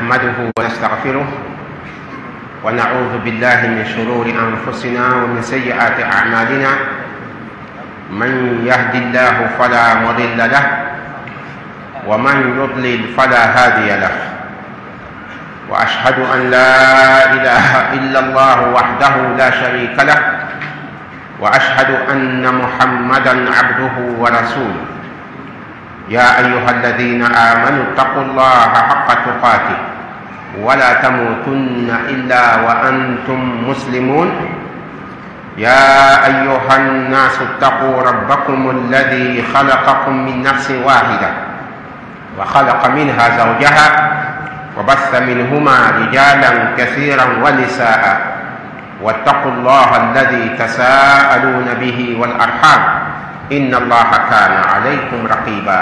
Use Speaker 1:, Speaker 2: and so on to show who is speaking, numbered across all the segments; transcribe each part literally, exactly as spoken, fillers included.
Speaker 1: نحمده ونستغفره ونعوذ بالله من شرور أنفسنا ومن سيئات أعمالنا. من يهد الله فلا مضل له ومن يضلل فلا هادي له. وأشهد أن لا إله إلا الله وحده لا شريك له وأشهد أن محمدا عبده ورسوله. يا أيها الذين آمنوا اتقوا الله حق تقاته ولا تموتن إلا وأنتم مسلمون. يا أيها الناس اتقوا ربكم الذي خلقكم من نفس واحدة وخلق منها زوجها وبث منهما رجالا كثيرا ونساء واتقوا الله الذي تساءلون به والأرحام إن الله كان عليكم رقيبا.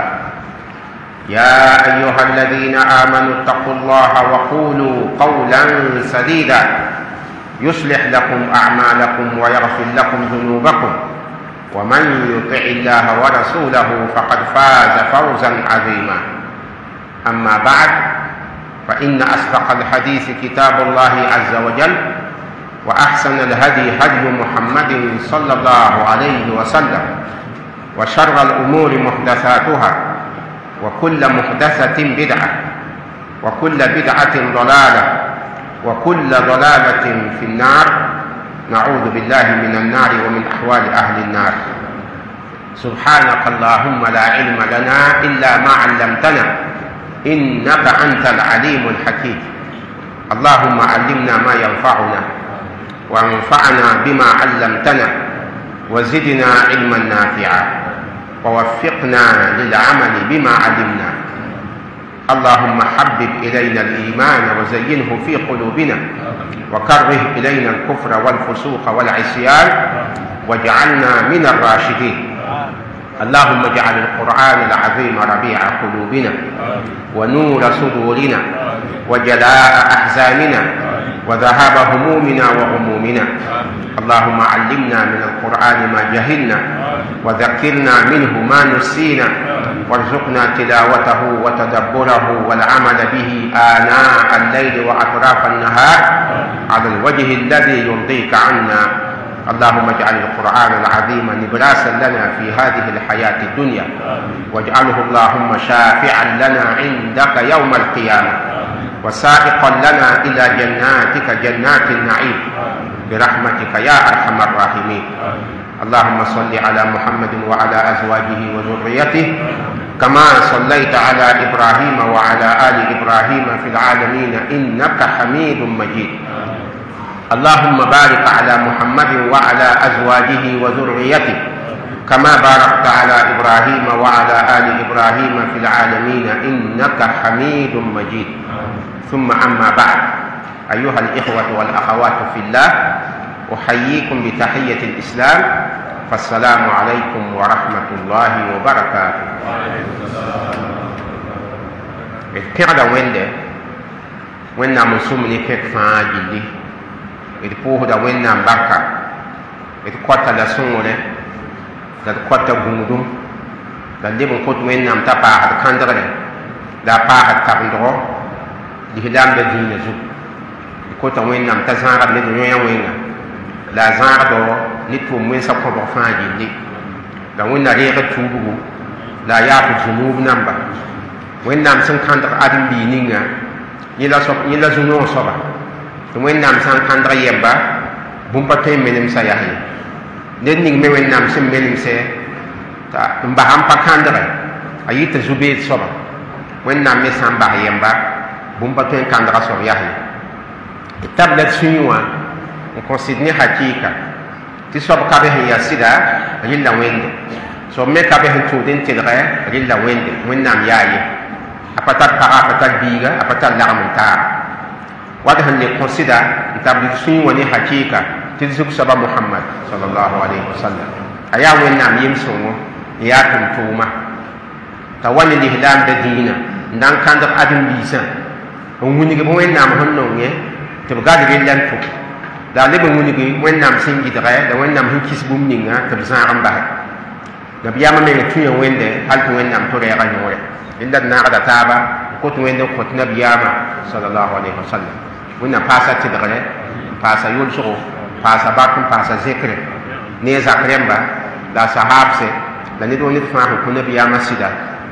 Speaker 1: يا أيها الذين آمنوا اتقوا الله وقولوا قولا سديدا يصلح لكم أعمالكم ويغفر لكم ذنوبكم ومن يطع الله ورسوله فقد فاز فوزا عظيما. أما بعد، فإن أصدق الحديث كتاب الله عز وجل وأحسن الهدي هدي محمد صلى الله عليه وسلم وشر الأمور محدثاتها وكل محدثة بدعة وكل بدعة ضلالة وكل ضلالة في النار. نعوذ بالله من النار ومن أحوال أهل النار. سبحانك اللهم لا علم لنا إلا ما علمتنا إنك أنت العليم الحكيم. اللهم علمنا ما ينفعنا وانفعنا بما علمتنا وزدنا علما نافعا ووفقنا للعمل بما علمنا. اللهم حبب إلينا الإيمان وزينه في قلوبنا وكره إلينا الكفر والفسوق والعصيان واجعلنا من الراشدين. اللهم اجعل القرآن العظيم ربيع قلوبنا ونور صدورنا وجلاء أحزاننا وذهاب همومنا وغمومنا. اللهم علمنا من القرآن ما جهلنا وذكرنا منه ما نسينا وارزقنا تلاوته وتدبره والعمل به آناء الليل وأطراف النهار على الوجه الذي يرضيك عنا. اللهم اجعل القرآن العظيم نبراسا لنا في هذه الحياة الدنيا واجعله اللهم شافعا لنا عندك يوم القيامة وسائقا لنا إلى جناتك جنات النعيم برحمتك يا أرحم الراحمين. اللهم صل على محمد وعلى أزواجه وذريته كما صليت على إبراهيم وعلى آل إبراهيم في العالمين إنك حميد مجيد. اللهم بارك على محمد وعلى أزواجه وذريته كما باركت على إبراهيم وعلى آل إبراهيم في العالمين إنك حميد مجيد. ثم أما بعد، أيها الإخوة والأخوات في الله، أحييكم بتحية الإسلام، فالسلام عليكم ورحمة الله وبركاته. الكعدة وين ده؟ وين نام سمني كيف فاجلي؟ الفوه ده وين نام بركة؟ القطة لسونه، القطة غمدوم، اللي بنقول وين نام تبع الكندرة، لا بع الكندرة، لهلام بدين زوج. القطة وين نام تزهر بدنيا وين؟ لا زهر دو نتوم وين سكون بفاجلي. لا وين نريق توبو، لا يأخذ جنوب نمبر. وين نام سنكندر أدم بينينا، يلا سب يلا زنون سبا. وين نام سنكندر يبا، بومبتين منهم سياهي. نتنين من وين نام سن منهم سي، تا مبهم بكندر، أيت زبيد سبا. وين نام مسام بهيمبا، بومبتين كندر سبياهي. التابلت سنوا، نكونسيدني حقيقة. تسوى كابه ياسيدا، يلا وين. so me ka be hen tudin tilre rilla wende wennam yaaye apatat para apatat biga apatat la'amta wada han ne consider tabli sun woni hakika tilzuk saba muhammad sallallahu alaihi wasallam aya wennam yimsungo ya tum tuma tawani lihlam da dina ndan kandar adin bisa woni ge wennam honno nge to gadi rillan tu da lebe woni ge wennam singi dare da wennam hin kisbum ninga tabzan ba nabiyama me tuya wende hal tu wennam to re ga nyore inda na ga taba ko tu wende ko nabiyama sallallahu alaihi wasallam wẽnna paasa tɩdgre paasa yʋlsgo paasa bak n paasa zẽkre ne zak rẽmba la sahabse la ned wa ned fãa sẽn kõ nabiyaamã sɩda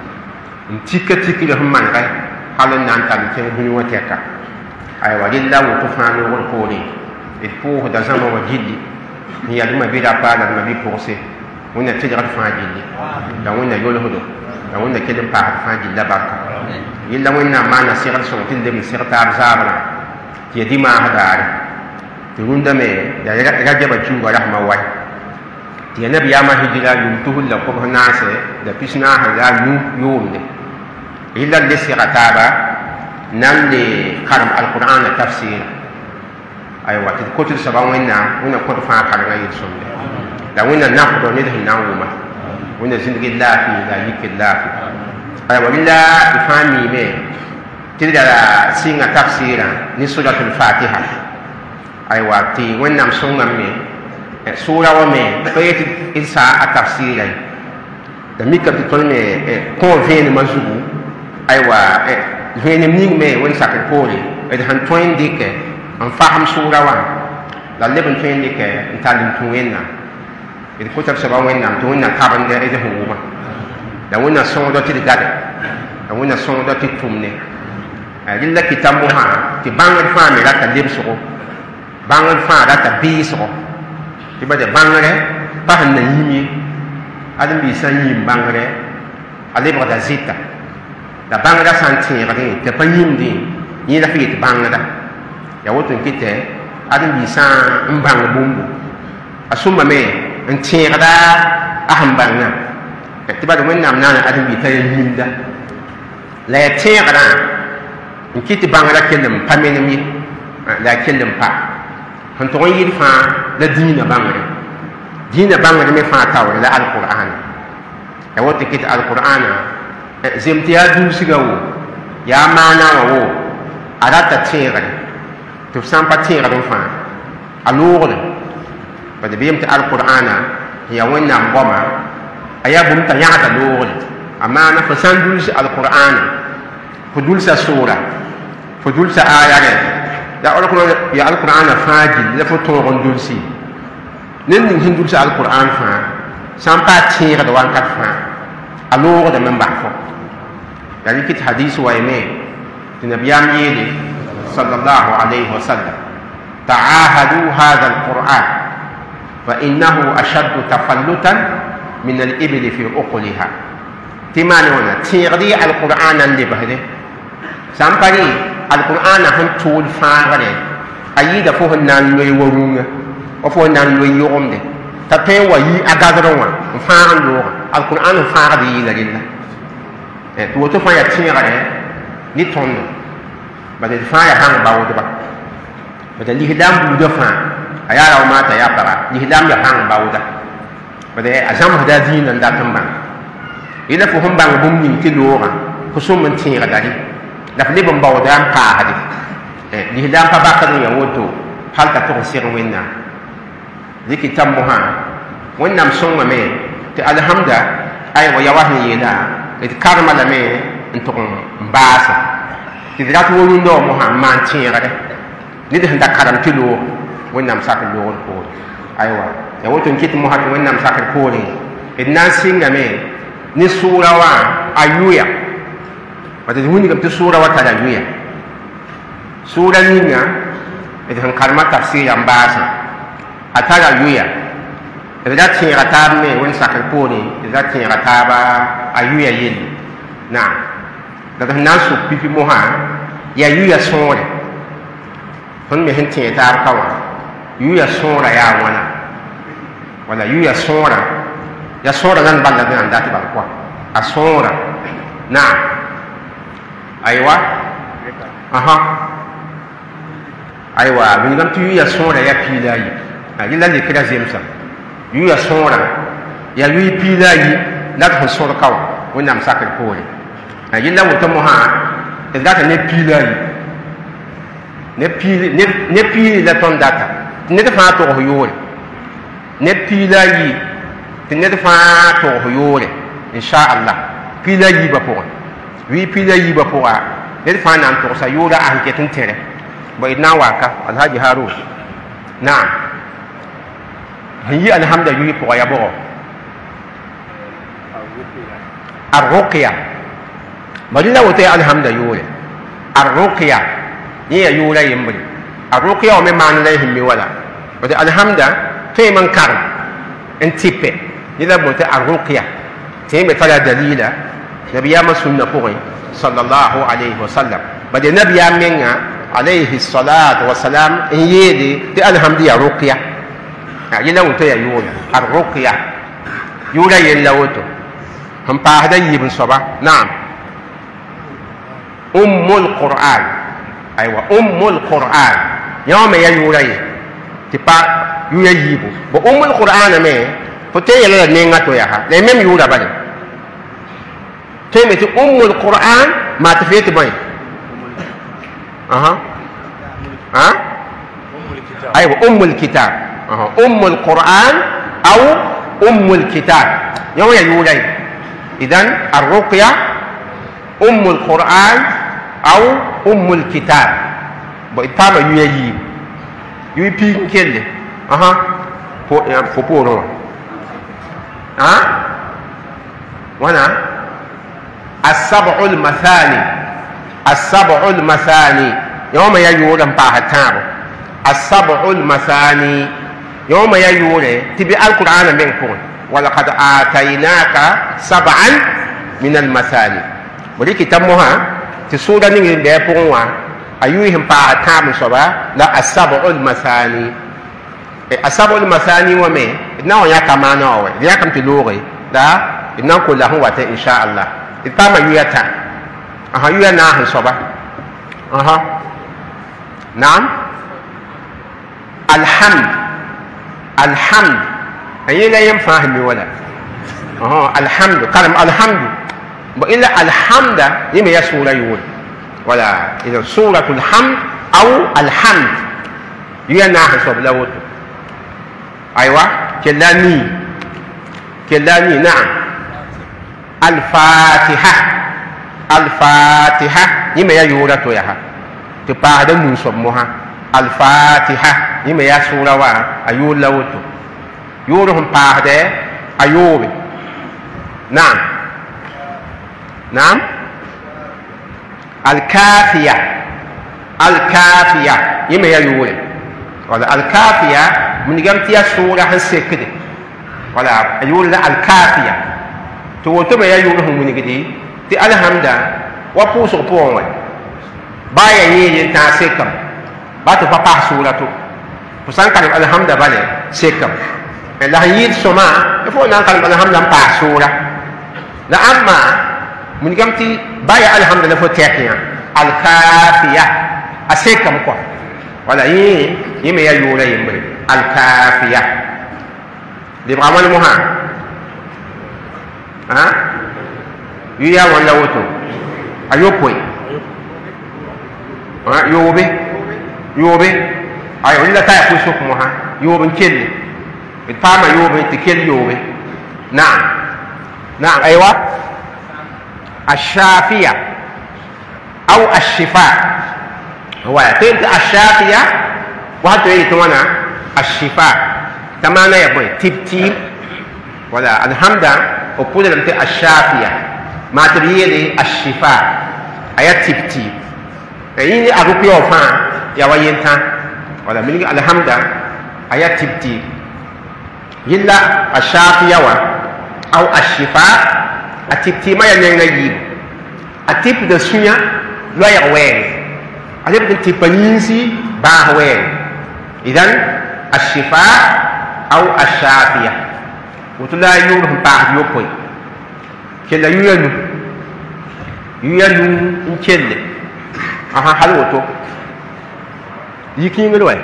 Speaker 1: n tika tikre sẽn manegɛ hal n na n tall tẽng dũni wã tɛka aywa rɩlla woto fãa loogr poore d pʋʋsda zãma wã gilli n yadmã bɩ rapa la dma bɩ pʋgse wẽnna tɩdgd fãa gilli la wẽnna yolsdo la wẽnna kell n paasd fãa gilla barka yella wẽnnaam maana segd sõng tɩ d leb n seg taab zaabrã tɩ ya dimaasdaare tɩ rũndame ya rajaba kiuga rasma wa tɩ ya nabiyaamã hijira yʋʋm tusl la kobs naase la pis naasã yaa yʋʋmde yella d le sega taaba nan le karem alqur'ana tafsira aywa tɩ d kot d soaba wẽnnaam wẽnna kõt fãa karengã yel-sõmde la wẽnna nakdo ned sẽn na n wʋma wẽnna zĩndg laafɩ la yik d laafɩ aywa rɩla d fãa miime tɩ d yaa sɩnga tafsirã ne suratul fatiha aywa tɩ wẽnnaam sõngame sʋʋra wã me pa yet d saa a tafsɩɩra la mika tɩ tõnd me kõo vẽenemã zugu aywa vẽenem ning me wẽnd sakr poore d sẽn tõe n dɩke n fasem sʋʋra wã la leb n tõe n dɩke n tall n tũ wẽnnaam d kota d soaba wẽnnaam tɩ wẽnna tabende d sẽn wʋma la wẽnna sõngda tɩ d gade la wẽnna sõngda tɩ d tʋmne rɩla kɩta mosã tɩ bãngd fãa me rata lebsgo bãngd fãa rata bɩɩsgo tɩ bada bãngre pa sẽn na yĩm ye ãdem-biig sã n yĩm bãngre a lebgda zɩta la bãngda sã n tẽegdẽ tɩ pa yĩmdẽ yẽla fɩ yet bãngda ya woto n kɩtɛ ãdem-biig sã n bãng bũmbu a sʋmame n tẽegda a sẽn bãngã tɩ bada wẽnnaam naana ãdem-biig t'a ya yĩmda la ya tẽegdã n kɩt tɩ bãngda kell n pa menem ye la a kell n pa sẽn tʋg n yɩl fãa la dĩinã bãngre dĩinã bãngre me fãa taoore la alqur'ana ya woto kɩt alqur'ana zem tɩ yaa dũusga wo yaa maana wã wo a rata tẽegre tɩ f sã n pa tẽegd n fãa a loogre bad bɩ yem tɩ alqur'ana n ya wẽnnaam goama a yaa bũmb t'a yãgda loogre a maana fo sã n dũls alqur'ana fo dũlsa sʋʋra fo dũlsa aayare ya alqur'ana fãa gill la fo tõog n dũlsi ned ning sẽn dũlsa alqur'an fãa sã n pa tẽegd wãnkat fãa a loogdame n bas fo la rɩkɩt hadis wayme tɩ nabiyaam yeele sallallahu alayhi wasallam taahadu hada alqur'an fa innahu ashaddu tafallutan min alibli fi uqliha tɩ maane wãna tẽegd yɩ alqur'ana n lebsde sã n pa rɩ alqur'ana sẽn tʋʋl fãagre a yɩɩda fo sẽn na n loe wa rũngã wa fo sẽn na n loe yʋgemde t'a tõe n wa yi a gadr wã n fãag n looga alqur'an n fãagd yɩɩla rella tɩ woto fãa ya tẽegre ne tõndo bala d fãa ya bãng baoodba bala lislaam buudã fãa a yaa rao maa t'a yaa paga lislaam ya bãng baooda bala a zãmsda dĩinã n dat n bãng yẽla fo sẽn bãng bũmb ning tɩ loogã fo sõm n tẽegda rɩ la f leb n baooda n paasde lislaam pa bakd n ya woto hal t'a tʋg n seg wẽnnaam dɩk t'a mosã wẽnnaam sõngame tɩ alhamda aywa ya wa sẽn yeela d karema lame n tʋg n baasa tɩ d rat wo rũndã wã mosã n maan tẽegre ned sẽn da karem tɩ loog wẽnnaam sakr loogr poore aywa ya woto n kɩt mosã tɩ wẽnnaam sakr poorẽ d na n sɩngame ne sʋʋra wã a yʋya bata d wingame tɩ sʋʋra wã tara yʋya sʋʋra ninga d sẽn karema tafsɩɩrã n baasã a tara yʋya d ra tẽega taab me wẽnd sakr poorẽ d ra tẽega taaba a yʋya yelle naam la d sẽn na n sʋk pipi mosã yaa yʋya sõore tõnd me sẽn tẽeg taab ka wã yʋya sõora yaa wãna wala yʋya sõora ya sõora nan balla dẽna n dat bal koa a sõora naam aywa aha aywa wingame tɩ yʋya sõora yaa piila a yi yella lekra zemsa yʋya sõora yaa yʋy piila a yi la d sẽn sõdka wã wẽnnaam sakr poore yella woto mosã d data ne piila a yi ne piili la tõnd data tɩ ned fãa togs yoore ne piila a yi tɩ ned fãa togs yoore inchallah piila a yiibã pʋgẽ wɩ piila a yiibã pʋga ned fãa na n togsa yʋʋra a sẽn ket n tẽrɛ bõ d na n waka alhaji harun naam sẽn yi alhamda yʋɩ pʋga ya bʋgɔ arruqya bari la woto ya alhamda yʋʋre arruqya yẽ ya yʋʋra yembre arruqya wã me maan la y sẽn mi wala woto alhamda tõe me n karem n tɩpɛ yẽ la bõe tɩ arruqya tɩ yẽ me tara dalila nabiyaamã sũnna pʋgẽ sallallahu alayhi wa sallam bade nabiyaam menga alayhi salatu wasalam n yeele tɩ alhamdu ya ruqya yẽ la woto ya yʋʋra arruqya yʋʋra yen la woto sẽn paasda yɩɩb n soaba naam ummu lqur'an aywa ummu lqur'an yã wã me ya yʋʋra ye tɩ pa yʋ ya yiibu bo ummu lqur'ana me fo tõe yɛla la nenga to yaa la y mem yʋʋra bale tõe me tɩ ummu lqur'an maa tɩ fee tɩ bõe aywa ummu lkitab ummu lqur'an aw ummu lkitab yã wã ya yʋʋra ye idan arruqya ummu lqur'an aw ummu lkitab bo d paama yʋ ya yiibu yʋ piig n kelle fo poorẽ wã wãna السبع المثاني السبع المثاني يوم يجور باه تابو السبع المثاني يوم يجور تبي القرآن منكم ولقد آتيناك سبعا من المثاني ولكن تمها تسودا نين بيبوا أيوهم باه تابو سبا لا السبع المثاني السبع المثاني ومن إنه يا كمان هو يا كم تلوغي لا إنه كله هو إن شاء الله itama yuyata aha yuya na han soba aha naam alhamd alhamd ayela yam fahmi wala aha alhamd kalam alhamd ba illa alhamda yima ya sura yul wala ila suratul hamd aw alhamd yuya na han soba lawut aywa kelani kelani naam الفاتحة الفاتحة يما يا يورا تو يا تبا هذا نوسموها الفاتحة يما يا سورة وا أيول لوتو يورهم بعد أيوب نعم نعم الكافية الكافية يما يا يورا ولا الكافية من جمت يا سورة هنسكت ولا أيول لا الكافية to woto me ya yʋʋr sẽn wilgde tɩ alhamda wa pʋʋsg pʋgẽ wã baa ya yẽ yen tãag sekame ba tɩ pa paas sʋʋra to fo sã n kalem alhamda bale sekame la sẽn yɩɩd sõma fo na n kalem alhamda n paas sʋʋra la ãmma wilgame tɩ ba ya alhamda la fo tɛk yã alkafiya a sekame kɔa wala yẽ yẽ me ya yʋʋra yembre alkafiya lebga wãn mosã ha yuya wala woto ayopoy ha yobe yobe ay wala ta ko sok mo ha yobe kelle it pama yobe te kelle yobe na'am na'am aywa الشافية أو الشفاء هو تلك الشافية وهذا يتوانا الشفاء تمانا يبوي تيب تيب ولا الحمد وقول لهم الشافية ما تبيلي الشفاء أيات تيب تيب يعني أروبي وفان يا وينتا ولا من الحمد أيات تيب تيب يلا الشافية أو الشفاء التيب تيب ما ينجيب التيب ده سنيا لا يغوين التيب ده تيب نينسي باهوين إذن الشفاء أو الشافية وتلا يورهم بعد يوكوي كلا يوينو يوينو إنكيل أها حلوتو يكين الوي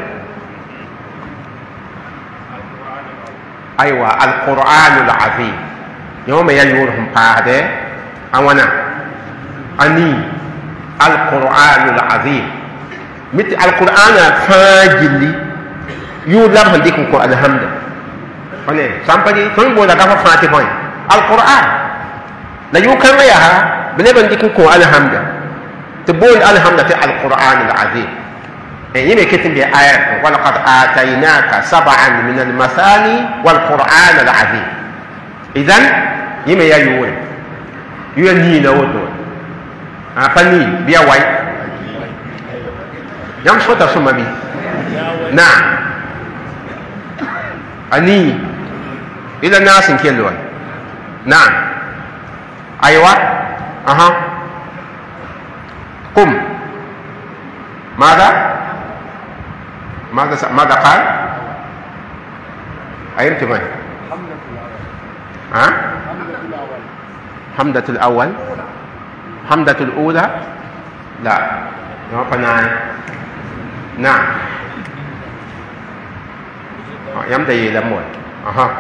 Speaker 1: أيوة القرآن العظيم يوم يورهم بعد أوانا أني القرآن العظيم مثل القرآن فاجلي يولم هنديكم القرآن الحمد لله sampai tuan boleh dapat fatih poin Al-Quran la yukan ya ha bele bandi ku ko alhamdulillah تبول الحمد لله القرآن العظيم يمي كتب بآية ولقد آتيناك سبعا من المثاني والقرآن العظيم إذن يمي يا يوري يوني نودو أفني بيا واي يام شو تسمى بي نعم أني إلى الناس كيلون نعم أيوة أها قم ماذا ماذا س... ماذا قال أيمت من ها حمدة الأول حمدة الأولى لا ما قناع نعم يمدى يلمون أها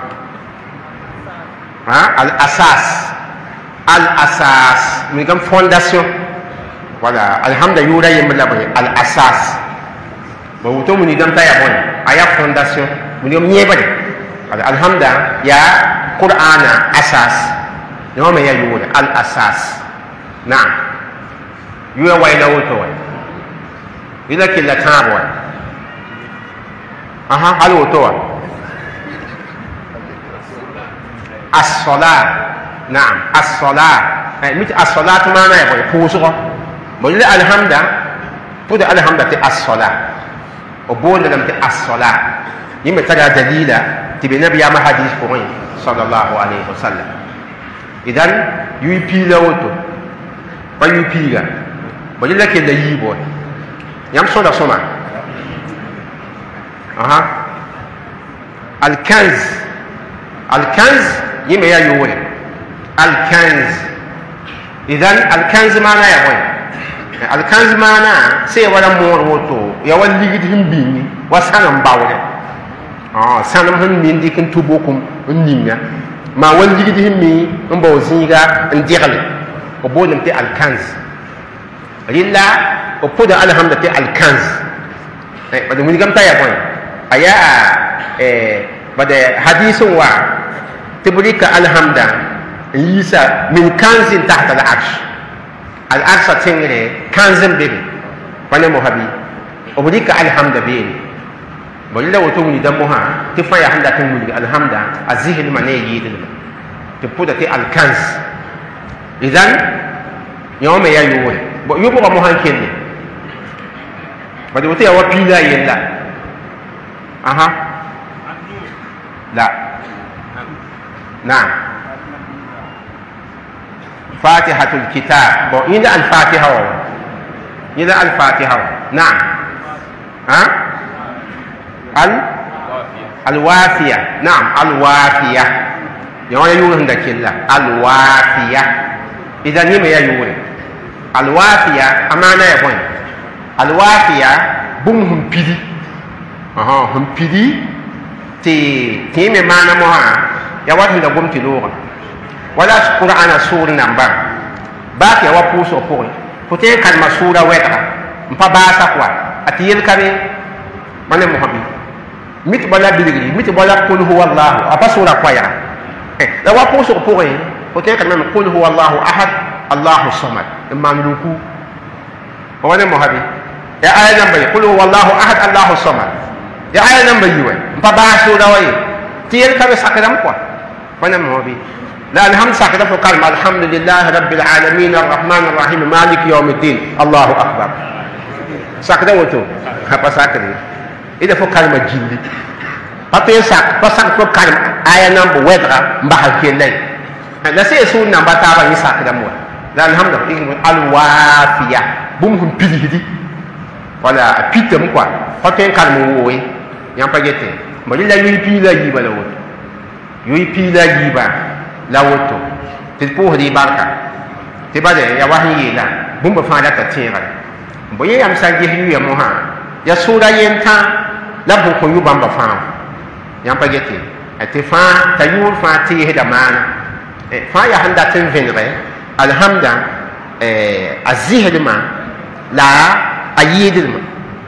Speaker 1: ها الأساس الأساس من كم فونداسيون ولا الحمد لله يملا بني الأساس بوتو من يدم تايا بني أيا فونداسيون من يوم يبني الحمد لله يا قرآن أساس يوم يا يقول الأساس نعم يو ويلا وتو إذا كلا تابوا أها هل وتو الصلاة نعم الصلاة مت الصلاة ما أنا يبغى فوسه بقول الحمد بود الحمد لله الصلاة وبول لم ت الصلاة يوم ترى دليلا تبي نبي ما حديث قرآن صلى الله عليه وسلم إذن يبي لوتو ما يبي لا بقول لك اللي يبغى يام صلاة سما أها الكنز الكنز يوم يا يوري الكنز إذن الكنز ما لا يبغى الكنز معنا سي ولا مور وتو يا ولي هم بيني وسانم باوله اه سانم هم مين دي كن توبوكم نيميا ما ولي هم مي مبو زيغا نديغل وبولم تي الكنز لله وبدا الحمد لله الكنز اي بده من كم تايا بوين ايا ايه بده حديث وا تبريك الحمد لله من كنز تحت العرش الأرض تنجري كنزم بيبي فانا مهبي وبديك الحمد بيني بقول وتومني دمها تفاي الحمد تنجري الحمد الذهن ما نيجي دلما تبودا تي الكنز إذن يوم يا يوم يبغى مهان كني بدو تي أو بيلا يلا أها لا نعم فاتحة الكتاب بو إذا الفاتحة إذا الفاتحة نعم ها ال الوافية نعم الوافية يوم يقول عندك الله الوافية إذا نيم يا يقول الوافية أمانة يا بوين الوافية بوم هم بيدي أها هم بيدي تي تيم مانا مها يا واحد عندك بوم تلوغا ولا القرآن سورة نمبر باقي وابوس وبوي كتير كلمة سورة ويتها مبا باسا كوا أتيل كمي من محبي ميت بلا بيلغي ميت بلا قل هو الله أبا سورة كوايا لو وابوس وبوي كتير كلمة قل هو الله أحد الله الصمد إما نلوكو وانا محبي يا آية نمبر قل هو الله أحد الله الصمد يا آية نمبر يوي مبا باسا سورة وي تيل كمي ساكرام كوا وانا محبي لا الحمد ساكت في كلمة الحمد لله رب العالمين الرحمن الرحيم مالك يوم الدين الله أكبر ساكت وتو هبا ساكت إذا في كلمة جلي هبا ساكت بساكت في كلمة آية نمبر ويدرا مباحل كيلي لا سيسون نمبر تابا يساكت مو لا الحمد لله الوافية بومهم بيدي هدي ولا بيتم كوا هبا كلمة ووي يامبا جيتي مجل لا يبي لا يبا لا وتو يبي لا يبا la woto ti po hadi barka ti bade ya wahi la bumba fa la ta tira bo ye am sa ge yu ya mo ha ya sura yenta la bu ko yu bamba fa yam pa gete ati fa ta yu fa ti he da mana e fa ya handa tin venre alhamda e azihilma la ayidilma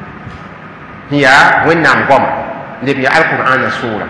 Speaker 1: hiya wannam gom le bi alquran sura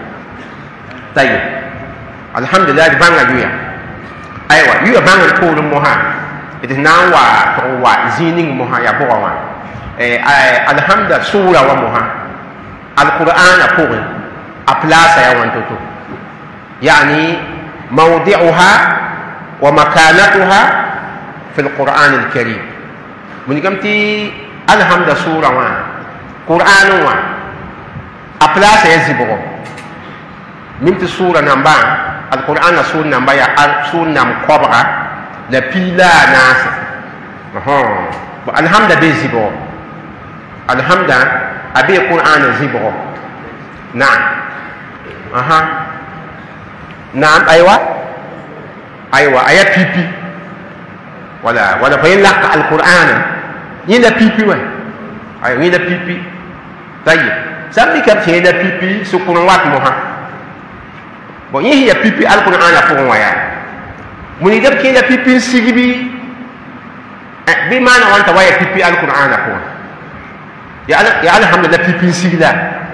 Speaker 1: tayyib الحمد لله بانغا يويا ايوا يويا بانغا كولو موها d na n wa tɩg wa zĩig ning mosã yaa bʋga wã alhamda sʋʋra wa mosã alqur'ana pʋgẽ a plaasa ya wãn to-to yani mawdi'uha wa makanatuha fi alqur'an alkarim wingame tɩ alhamda sʋʋra wã qur'an wã a plaasa ya zɩbgo mim tɩ sʋʋra namba alqur'ana sʋʋr namba yaa sʋʋr nam kobga la piila a naasa alhamda bee zɩbgo alhamda a bee qur'ana zɩbgo naam aha naam aywa aywa aya pipi wala wala fa yin laka alqur'ana yin la pipi wa ay yin la pipi tayyib sambi kam yin la pipi sukun wat moha bon yin ya pipi alqur'ana fo wa ya muni dab kin la pipi sigibi bi mana wanta wa ya pipi alqur'ana fo ya ya alhamdulillah pipi sigila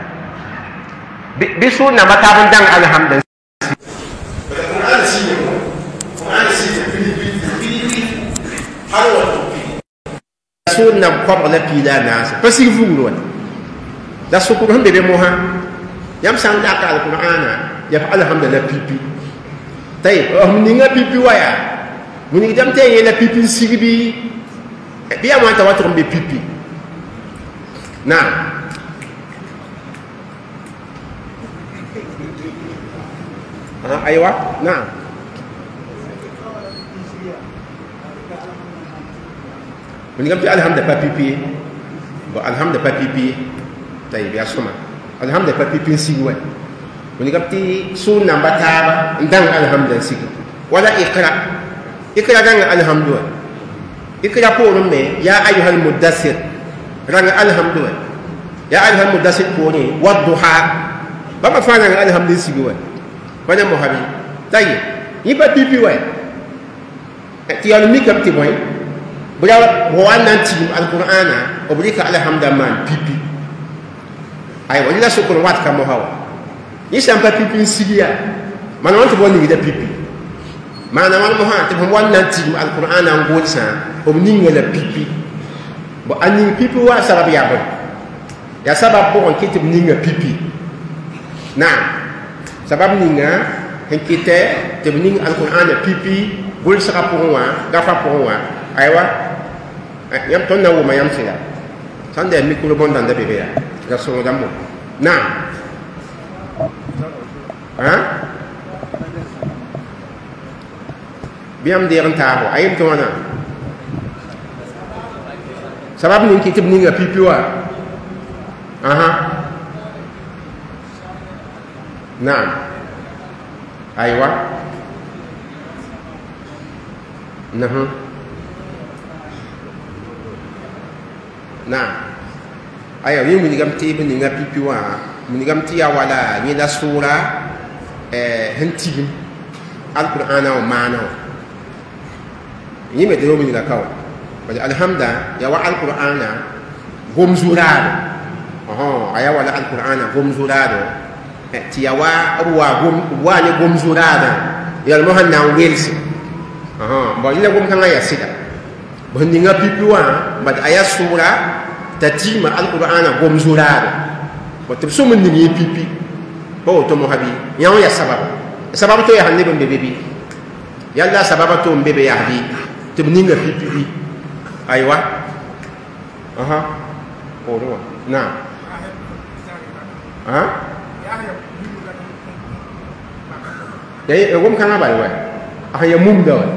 Speaker 1: bi sunna matabun dan alhamdulillah sʋʋr nam kobg la piila a naasa pa sig vugr wa la sʋkr sẽn be be mosã yãmb sã n laka alqur'ana yaa alhamda la pipi tayib m ninga pipi wa yaa wingdame tɩ yẽ la pipi n sig bɩ bɩ yaa wãnta wa tɩg n be pipi naam aywa naam wingame tɩ alhamda pa pipi bo alhamda pa pipi tayib yaa sõma alhamda pa pipi n sig wa wingame tɩ sʋʋr namba taaba n dãng alhamda n sig wala ikra ikra rãng alhamdu wa ikra poorẽ me yaa ayuha almudassir rãng alhamdu wa yaa ayuha almudassir poorẽ wadduha bãmba fãa rãng alhamdu n sig wa bana mohabi tayib yẽ pa pipi wa tɩ yaool mikame tɩ bõe bra wa nan tigim alqur'ana b rɩka alhamda maan pipi aywa yẽ la sʋkr wat ka mosã wa yẽ sã n pa pipi n sig yaa mana wãn tɩ b wa ningda pipi maana wãn mosã tɩ b wa nan tigim alqur'ana n gʋlsã b ninga la pipi bo a ning pipi wa sabab yaa bõe yaa sabab pʋgẽ kɩ tɩ b ninga pipi naam sabab ninga sẽn kɩtɛ tɩ b ning alqur'ana pipi gʋlsga pʋgẽ wã gafa pʋgẽ wã aywa yam tõnd na n wʋma yãmb sɩda sãn da yaa mikro bõn-dãnda be be yaa la sõngda mo naam bɩ yãmb deeg n taasgo a yem tɩ wãna sabab ning kɩ tɩ b ninga pipi wa aha naam aywa nahu naam aya yẽ wingame tɩ b ninga pipi wã wingame tɩ yaa wala yẽ la sʋʋra sẽn tigim alqur'ana wã maana wã yẽ me tɩ rob ninga ka wa bal alhamda ya wa alqur'ana gom zuraado a ya wala alqur'ana gom zuraado tɩ ya wa b wa gom wa ne gom zuraadã yɛl mosã n na n welse bon yẽ la gom-kãngã yaa sɩda b sẽn ninga pipi wã bad a yaa sʋʋra t'a tigma alqur'ana gom zuraado bo tɩ b sõm n ning yẽ pipi pa woto mosã bɩ yã wã yaa sababa sabab to yaa sẽn neb n be be bɩ yalla sababa to n be be yaa bɩ tɩ b ninga pipi bɩ aywa aha poorẽ wã naam ya gom-kãngã bal wa a sẽn ya mumda wa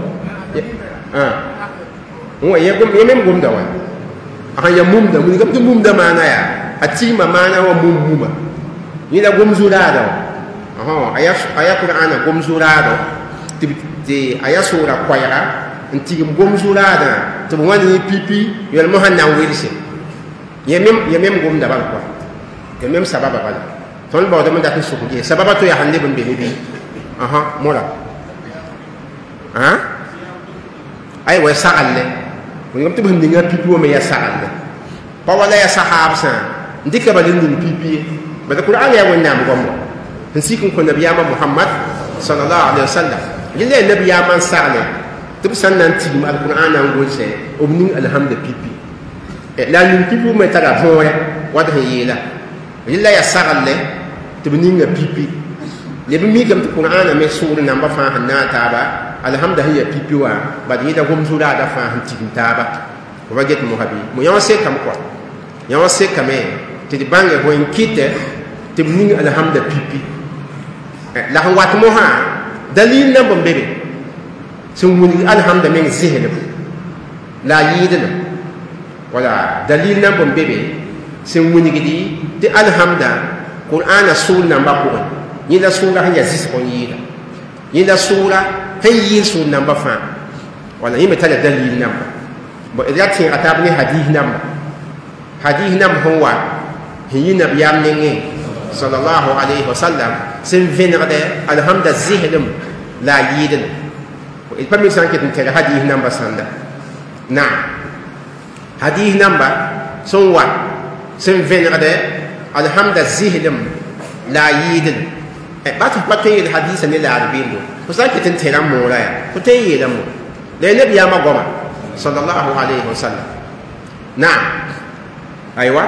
Speaker 1: wa ya mem gomda wa a sẽn ya mumda wingame tɩ mumda maana yaa a tigma maana wa mum muma yẽ la gom zuraada wa a ya qur'ana gom zuraado tɩ a ya sʋʋra koɛɛga n tigim gom zuraadã tɩ b wa ne pipi yɛl mosã n na n welse ya mem gomda bal kɔa ya mem sababa bala tõnd baoodame n dat n sʋk ye sababa to yaa sẽn leb n be ne bɩ mora aywa sagle wingame tɩ b sẽn ninga pipi wame yaa sagle pa wala yaa sahaab sã n dɩka bala n ning pipi ye bala qur'an yaa wẽnnaam goamwa n sik n kõ nabiyaamã mohamad sallallahu alaihi wasallam yẽl yaa nabiyaamã n sagle tɩ b sã n na n tigim alqur'ana n gʋlsɛ b ning alhamda pipi la ning pipi me tara võore wad sẽn yeela rɩla yaa sagle tɩ b ninga pipi leb mikame tɩ qur'ana me sʋʋr namba fãa sẽn na a taaba alhamda sẽn yaa pipi wã bad yɩɩda gomsu raada fãa sẽn tigim taaba f ba get mosa bɩ mo yã wã sekame kɔ yã wã sekame tɩ d bãnge bõe n kɩtɛ tɩ b ning alhamda pipi la sẽn wat mosã dalil namba n be be sẽn wilg alhamda meng zeslem la a yɩɩdlem wala dalil namba n be be sẽn wilgdi tɩ alhamda qur'ana sʋʋr namba pʋgẽ yẽla sʋʋra sẽn yaa zɩsg n yɩɩda yẽla sʋʋra sẽn yɩɩl sʋʋr namba fãa wala yẽ me tara dalil namba d yaa tẽega taab ne hadis namba hadis nam sẽn wa sẽn yɩ nabiyaam nengẽ sallallahu alayhi wa sallam sẽn vẽnegde alhamda zeslem la a yɩɩdlem d pa mi sã n ket n tɛg hadis namba sãnda naam hadis namba sẽn wa sẽn vẽnegde alhamda zeslem la a yɩɩdlem ba tɩ pa tõe n yel hadisa ne laad beendo fo sã n ket n tẽra n moora yaa fo tõe n yeela mo la y nabiyaamã goama sallallahu alayhi wa sallam naam aywa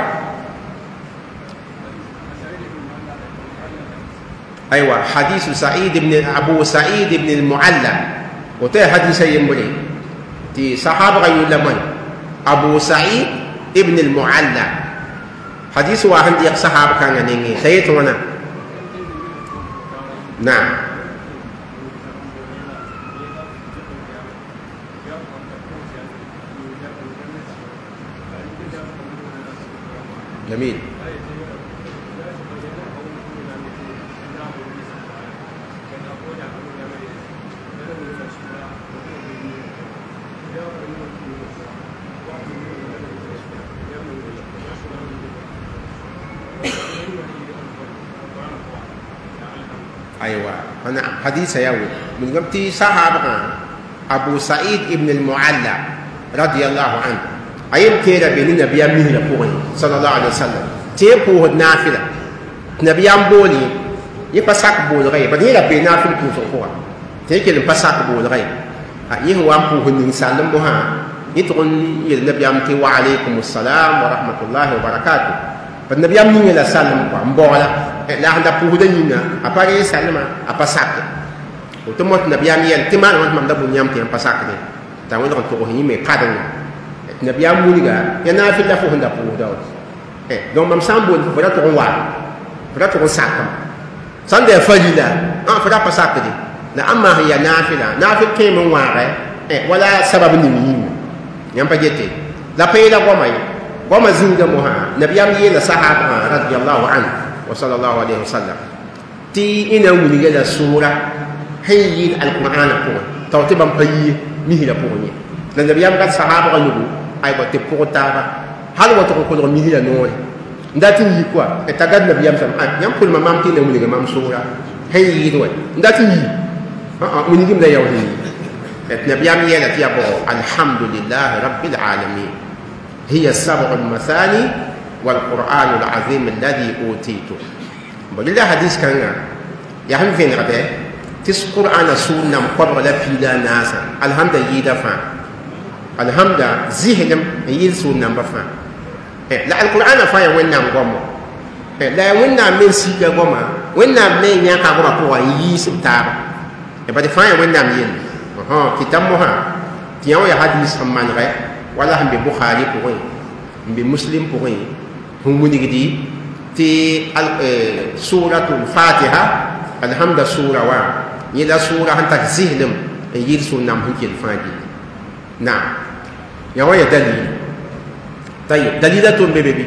Speaker 1: aywa hadisu said ibn abu said ibn al-mualla woto ya hadisa yembole ti sahaba yula man abu said ibn al-mualla hadisu wa handi sahaba kan ngi tayeto wana na جميل أيوة أنا حديث يوم من قبتي صحابة أبو سعيد ابن المعلى رضي الله عنه أيام كيرا بين النبي مهلا بوري صلى الله عليه وسلم تيبو نافلة نبي بولي يبسك بول غير بدي لا بين نافلة كوفوا تيجي لبسك بول غير يه هو أم بوه الإنسان لمها يتقول النبي أمتي وعليكم السلام ورحمة الله وبركاته فالنبي أمني لا سلم وأمبولا لا عند بوه دنينا أبغى يسلم أبسك وتموت النبي أمي التمان وأنت من دبوا نيام تيم بسك ده تقول لك تقول هني مقدم nabi am muniga ya na fi la fo handa po daw eh donc mam sambo fo da to wa fo da to sakam sande fajila ah fo da pa sakadi la amma hiya nafila nafil ke mun wa eh wala sabab ni mi yam pa jete la pay la goma yi goma zinga mo ha nabi am yi la sahaba radiyallahu anhu wa sallallahu alaihi wasallam ti ina muniga la sura hayyi alquran ko tawtibam payi mi la po ni la nabi am ka sahaba ko ay ba te portaba hal wa to ko mi hila no ndati yi kwa etagad na biyam sam ah nyam kul mamam ti ne muliga mam sura hay yi do ndati yi ah ah munigim da yaw ni et na biyam yela ti abo alhamdulillah rabbil alamin hiya sab'u al-mathani wal qur'an al-azim alladhi utitu balilla hadith kan ya han fen rabe tis qur'ana sunna qabla la pila nasa alhamdulillah fa alhamda zihlem yil sun namba fa eh la alquran fa ya wenna ngomo eh la wenna men sika goma wenna men nya ka goma ko yi sim ta e ba de fa ya wenna yin ha kitam mo ha tiyaw ya hadis samman re wala hambe bukhari ko mbi muslim ko hum muni gidi ti al suratul fatiha alhamda sura wa yila sura han tak zihlem yil sun nam hukil faji na يا ويا دليل طيب دليلة بيبي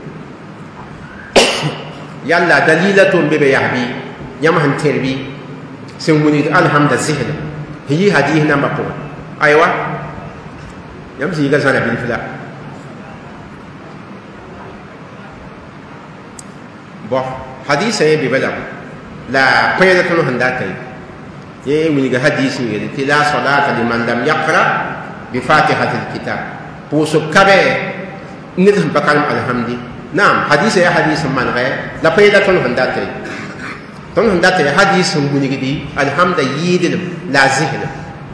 Speaker 1: يلا دليلة بيبي يا حبيبي يا مهن تربي سموني الحمد الزهد هي هذه نما بقول أيوة يمشي يجلس أنا بالفلا بو حديث هي ببلغ لا قيادة هنداتي يي ويجي حديث يجي لا صلاة لمن لم يقرأ بفاتحة الكتاب بوسو كبه ندهم بكلم الحمد نعم حديث يا حديث من غير لا بيدا تون هنداتي تون هنداتي حديث من غدي الحمد يدل لا زهل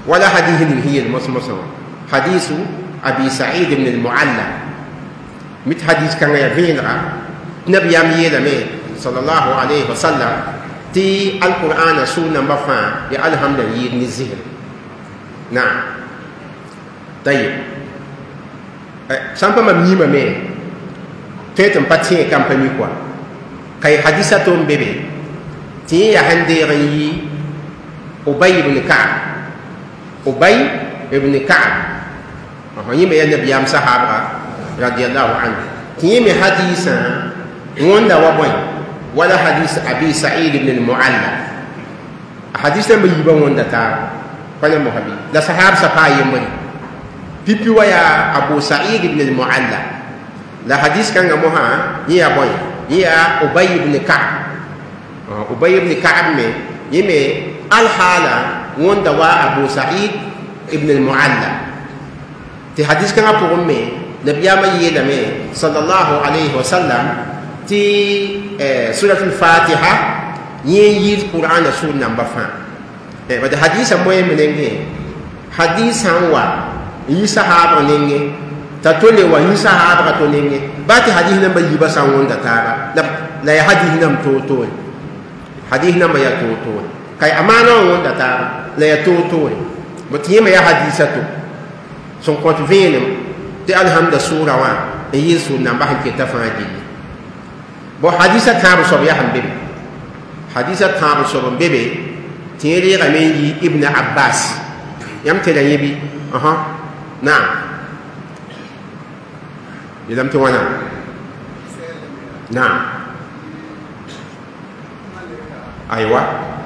Speaker 1: ولا حديث هي المصمصة حديث أبي سعيد بن المعلى مت حديث كان يفينرا نبي يامي لمي صلى الله عليه وسلم تي القرآن سورة مفان يا الحمد لله نزهر نعم طيب سامبا ميما مي تيتم باتين كامباني كوا كاي حديثة توم بيبي تي يا هنديري أبي بن كعب أبي بن كعب يمي يا نبي يام صحابة رضي الله عنه تيمي حديثا وندا وبوي ولا حديث أبي سعيد بن المعلى حديث ما يبغى وندا تا فلا مهبي لا صحاب سفاي يمري بيبي ويا أبو سعيد بن المعلى لا حديث كان موها يا بوي يا أبي بن كعب أبي بن كعب مي يمي الحالة وندا وأبو سعيد بن المعلى تي حديث كان أبو أمي نبي ما يلمي صلى الله عليه وسلم تي سورة الفاتحة يي القرآن سورة نمبر فان بعد حديث موي منينغي حديث هو يي صحابة نينغي تتولي ويي صحابة تونينغي باتي حديث نمبر يبا سانون دتارا لا يا حديث نم توتول حديث نمبر يا توتول كاي أمانة وون دتارا لا يا توتول بتيم يا حديثة سون كونت فينم تي الحمد سورة وان يي سورة نمبر كي تفاجي بو حديثة تابو صوب يا حبيبي حديثة تابو صوب بيبي تيري غمي ابن عباس يم تلا يبي اها نعم يلم توانا نعم ايوه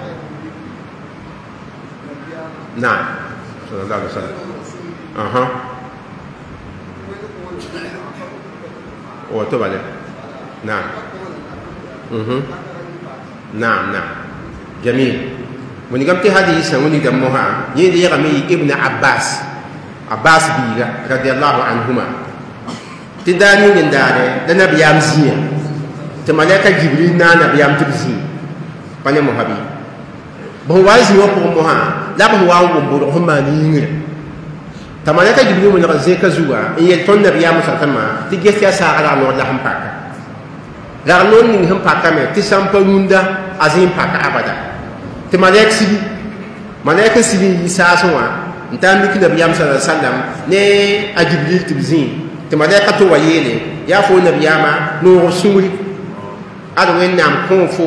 Speaker 1: نعم صلى الله عليه وسلم اها وتبالي نعم اها نعم نعم جميل وني قمت حديث وني دمها يدي غمي ابن عباس عباس بيغا رضي الله عنهما تداني من داره لنبي يامزيا تملك جبريل نانا بيام تبزي بني محبي بهوازي وقومها لا بهواو بمبرهم نينغ تملك جبريل من غزيك زوا ان يلتون نبي يام ساتما تجي ساعه نور لهم باكا غارنون نيهم باكا مي تسامبلوندا ازين باكا ابدا تملك سيبي ملك سيبي يساسوا نتام بك نبي يام صلى الله عليه وسلم ني اجبريل تبزين تملك تو ويلي يا فو نبي يام نور سوري ادو نام كون فو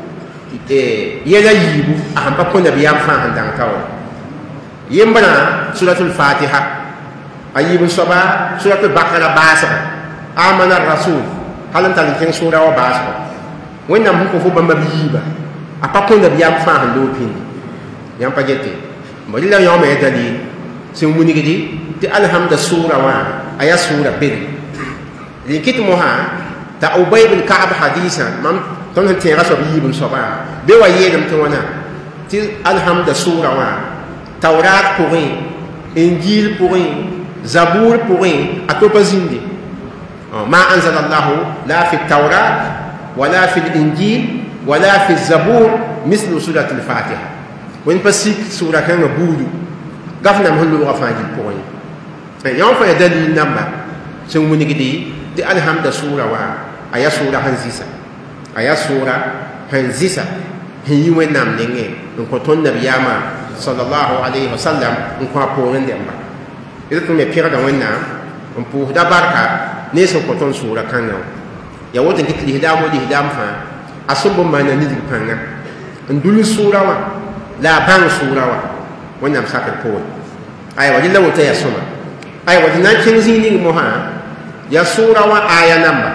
Speaker 1: يلا يبو اهم با كون نبي يام فان دان تاو يمبنا سوره الفاتحه ايب صبا سوره البقره باسا امن الرسول هل انت لكن سوره وباسا وين نام كون فو بمبا بيبا apa ko nabi yam fa hando pin yam pa jete mo dilla yom e dali se muni gidi ti alhamda sura wa aya sura bil likit mo ha ta ubay bin ka'ab hadisa mam ton han tira so bi bin so ba be wa yedam to wana ti alhamda sura wa tawrat pour injil pour zabur pour atopa zindi ma anzala allah la fi tawrat wala fi injil ولا في الزبور مثل سورة الفاتحة وين بسيك سورة كان بودو قفنا مهلو غفاجي بوين يوم في دليل نمبر سنوني قدي دي الحمد سورة وا آية سورة هنزيسا آية سورة هنزيسا هي وين نام نيني نكوتون نبياما صلى الله عليه وسلم نكوا بورين دي أمبا إذا تنمي بيرا وين نام نبوه دا باركا نيسو كوتون سورة كان يوم يوم تنكي لهدام ولهدام فان asumbo mana ni dipanga ndulu sura wa la bang sura wa wonam sakal ko ay wadi lawo ta yasuma ay wadi na kinzi ni mo ha ya sura wa aya namba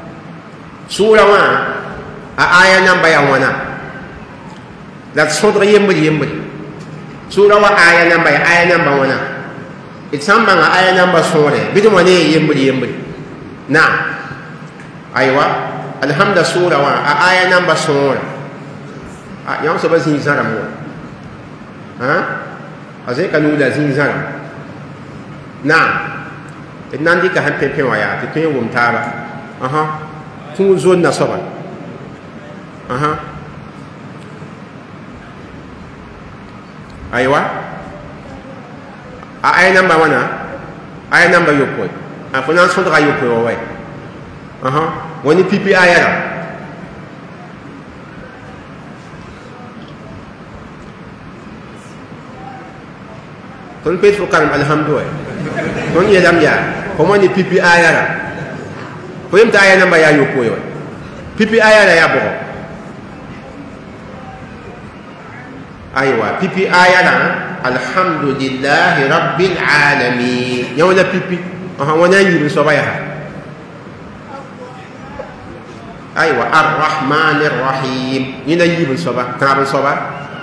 Speaker 1: sura wa a aya namba ya wana la sodra yembri yembri sura wa aya namba ya aya namba wana itsamba nga aya namba sore bidu mane yembri yembri na aywa الحمد سورة وان آية نمبر سورة يوم سبب زين زرم ها أزاي كانوا لا زين زرم نعم إنن دي كهان بين بين ويا تبين وم تابا أها تون زون نصبا أها أيوة aya namba wana aya namba yopoy a fo nan sõdga yopoy wa way aha woni pipi aya la ton pet fo karam alhamdulillah ton yelam ya ko woni pipi aya la fo yim ta aya namba ya yopoy wa pipi aya la ya bo aywa pipi aya la alhamdulillahi rabbil alamin yawla pipi aha wana yiru so baya aywa arrahmanir rahim yina yiru so ba tabun so ba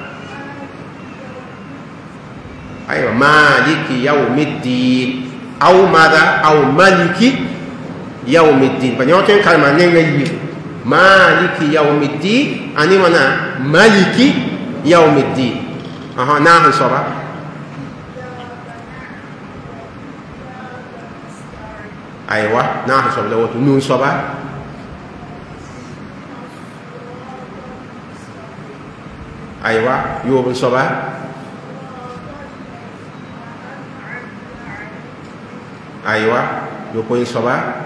Speaker 1: aywa maliki yawmiddin aw madha aw maliki yawmiddin banyo ten kalma ne yiru maliki yawmiddin ani wana maliki yawmiddin aha nahan soba aywa nahan soba da wato nun soba aywa yobun soba aywa yopoin soba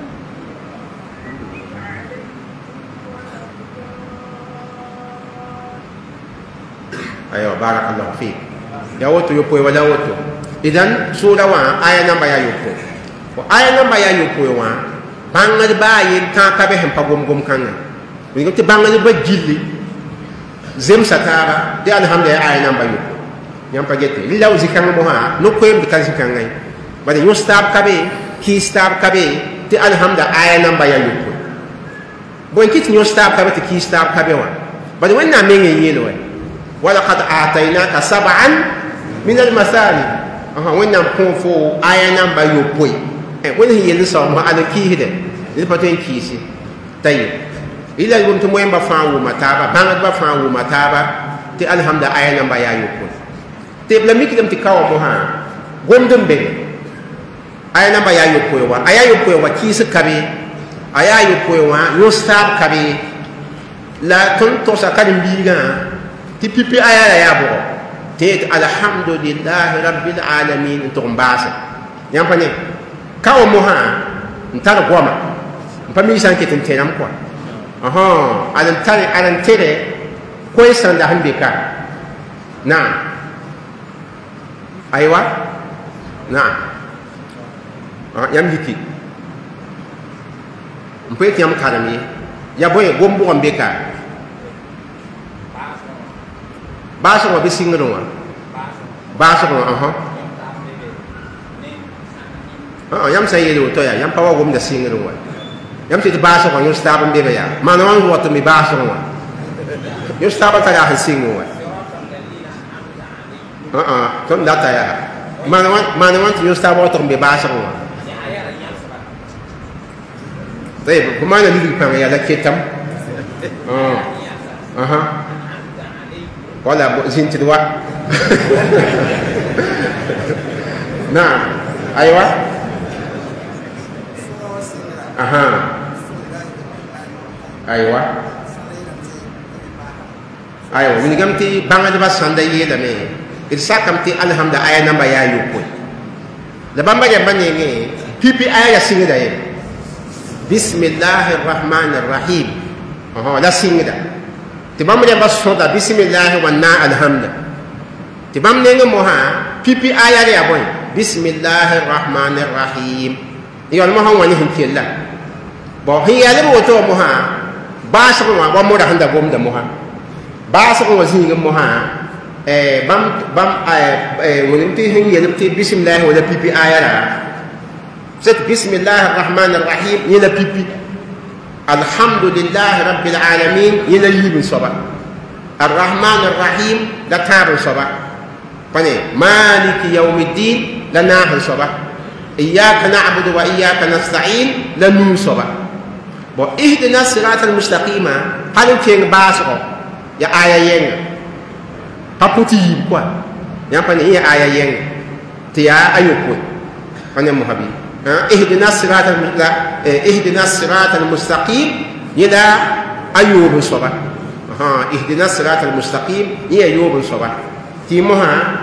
Speaker 1: ayo barakallahu fi ya woto yopo wala woto idan sura wa aya namba ya yopo ko aya namba ya yopo wa bangal ba yin ta ka be hem pagom gom kanga ni ngati bangal ba jilli zem satara de alhamdulillah aya namba yopo nyam pagete lillaw zikanga mo ha no ko yem kan zikanga ba de yostab ka be ki stab ka be de alhamdulillah aya namba ya yopo bon kit yostab ka be ki stab ka be wa ba de wanna menge yelo wa ولقد آتيناك سبعا من المثاني أها وين نكون فو آية نمبر يوبوي وين هي نسوا ما على كيه ده نبتين كيسي طيب إلا يوم تموين بفان ومتابا بانغ بفان ومتابا تي الحمد آية نمبر يا يوبوي تي بلا ميك دم تكاو موها قوم دم بين آية نمبر يا يوبوي وا آية يوبوي وا كيس كبي آية يوبوي وا يوستاب كبي لا تنتوسا كريم بيغا ti pipi aya la yabo te alhamdulillahi rabbil alamin to mbasa yam pane kawo moha ntar goma mpami san ke tin tenam kwa aha alan tare alan tere ko san da hande ka na aywa na ah yam hiki mpe ti yam karami ya boye gombo ngombe ka baso wa bisingro wa baso wa aha ah yam sai yelo to ya yam pawa gom da singro wa yam ti baso wa yo staba mbebe ya mana wan wa to mi baso wa yo staba ta ya singro wa ah ah to ndata ya mana wan mana wan yo staba to mi baso wa dai ko mana li pa ya la ketam ah aha wala zinti dua nah aywa aha aywa aywa min gamti bangade basanda yeda me irsa kamti alhamda aya namba ya yuko da bamba ya banenge pipi aya singida ye bismillahir rahmanir rahim aha la singida tibam ne bas soda bismillah wa na alhamd tibam ne ngo ha pipi aya ya boy bismillahir rahmanir rahim yol mo ha wani hinkilla bo hiya le bo to mo ha ba sa ko wa mo da handa gom da mo ha ba sa ko wazin mo ha eh bam bam eh woni ti hin yele ti bismillah wala pipi aya la set bismillahir rahmanir rahim yela pipi alhamdulillah rabbil alamin yela yibin soba arrahmanir rahim la tabun soba pane maliki yawmiddin la nahan soba iyyaka na'budu wa iyyaka nasta'in la nun soba bo ihdina siratal mustaqima halin keng baso ya aya yenga paputi yib kwa ya pane ya aya yenga ti ya ayoko pane muhabi اهدنا الصراط اهدنا الصراط المستقيم الى ايوب صبا ها اهدنا الصراط المستقيم الى ايوب صبا تيمها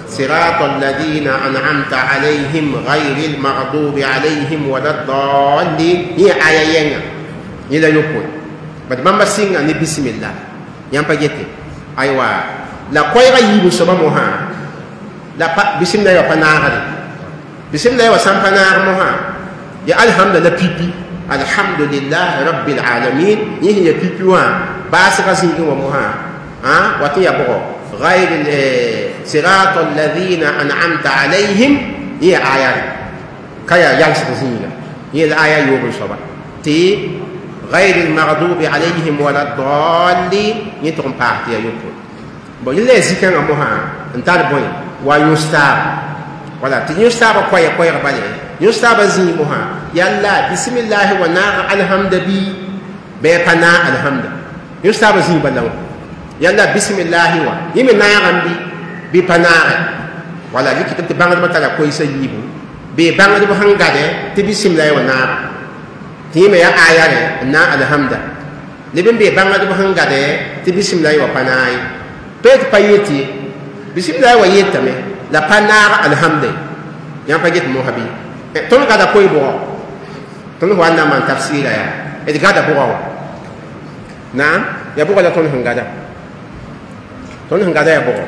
Speaker 1: صراط الذين أنعمت عليهم غير المغضوب عليهم ولا الضالين هي آية ينga يلا يقول بس ما بسينا ني بسم الله يام بجيتي أيوة لا كويرا يبو سبا موها لا بسم الله يبناها بسم الله وسامبناها موها يا الحمد لله بيبي الحمد لله رب العالمين يهي بيبي وان باسكا سيكي وموها ها واتي يبغو غير صراط الذين أنعمت عليهم هي آيات كيا يالس تزينها هي الآية يوم الصباح تي غير المغضوب عليهم ولا الضالين يترم بارتي يوم بقول لي زكاة أمها أنتار بوي ويستاب ولا تيستاب كوي كوي ربالي يستاب زيمها يلا بسم الله ونار الحمد بي بيقنا الحمد يستاب زيم بلون يلا بسم الله وا يمي نارم بي بي بناره ولا لي كتب تبانغ متلا كوي سيبو بي بانغ دو هانغادي تي بسم الله ونار تيمي يا ايا نا الحمد لبن بي بانغ دو هانغادي تي بسم الله وبناي بيت بايتي بسم الله ويتامي لا بنار الحمد يا باجيت موهبي تون غادا كوي بو تون وانا من تفسير يا ادي غادا بو نعم يا بو غادا تون هانغادا تون هنگادا يا بو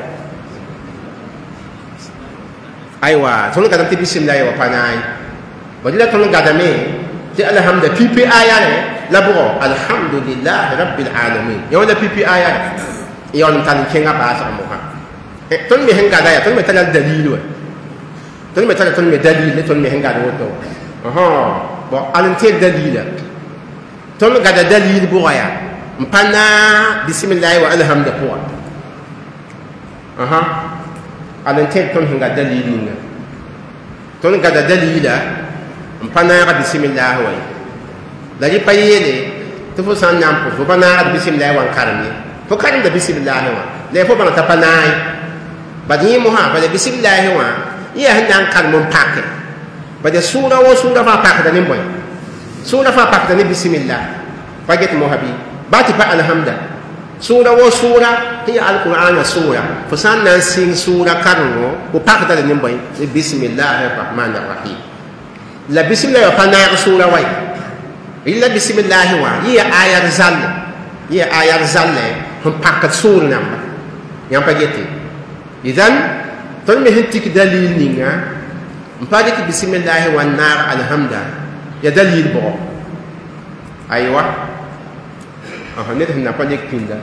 Speaker 1: ايوا تون غادا تي بسم الله وبناي بدل تون غادا مي تي الحمد بي بي ايا لا بو الحمد لله رب العالمين يوم لا بي بي ايا يوم تان كينغا باس اموها تون مي هنگادا يا تون مي تلا دليل تون مي تلا تون مي دليل تون مي هنگادا وتو اها بو الانتي دليل تون غادا دليل بو يا مبانا بسم الله والحمد بو aha alan tek ton hinga dalilin ton ga da dalila mpana ga bismillah wa la ri payele to fo san nam fo bana ga bismillah wa karami fo kan da bismillah wa le fo bana tapanai badi mo ha ba da bismillah wa ya handan kan mon pakke ba da sura wa sura fa pakke da nimboy sura fa pakke da ni bismillah paget mo habi bati pa alhamdulillah سورة وسورة هي القرآن سورة فسان نسين سورة كارنو وبعد ذلك نبي بسم الله الرحمن الرحيم لا بسم الله الرحمن سورة واي إلا بسم الله وا هي آية رزال هي آية رزال هم بعد سورة نمبر يوم بيجي إذن تلمي هنتك دليل نينا مبادئ بسم الله والنار الحمد يا دليل بو أيوة ah net na palek pinda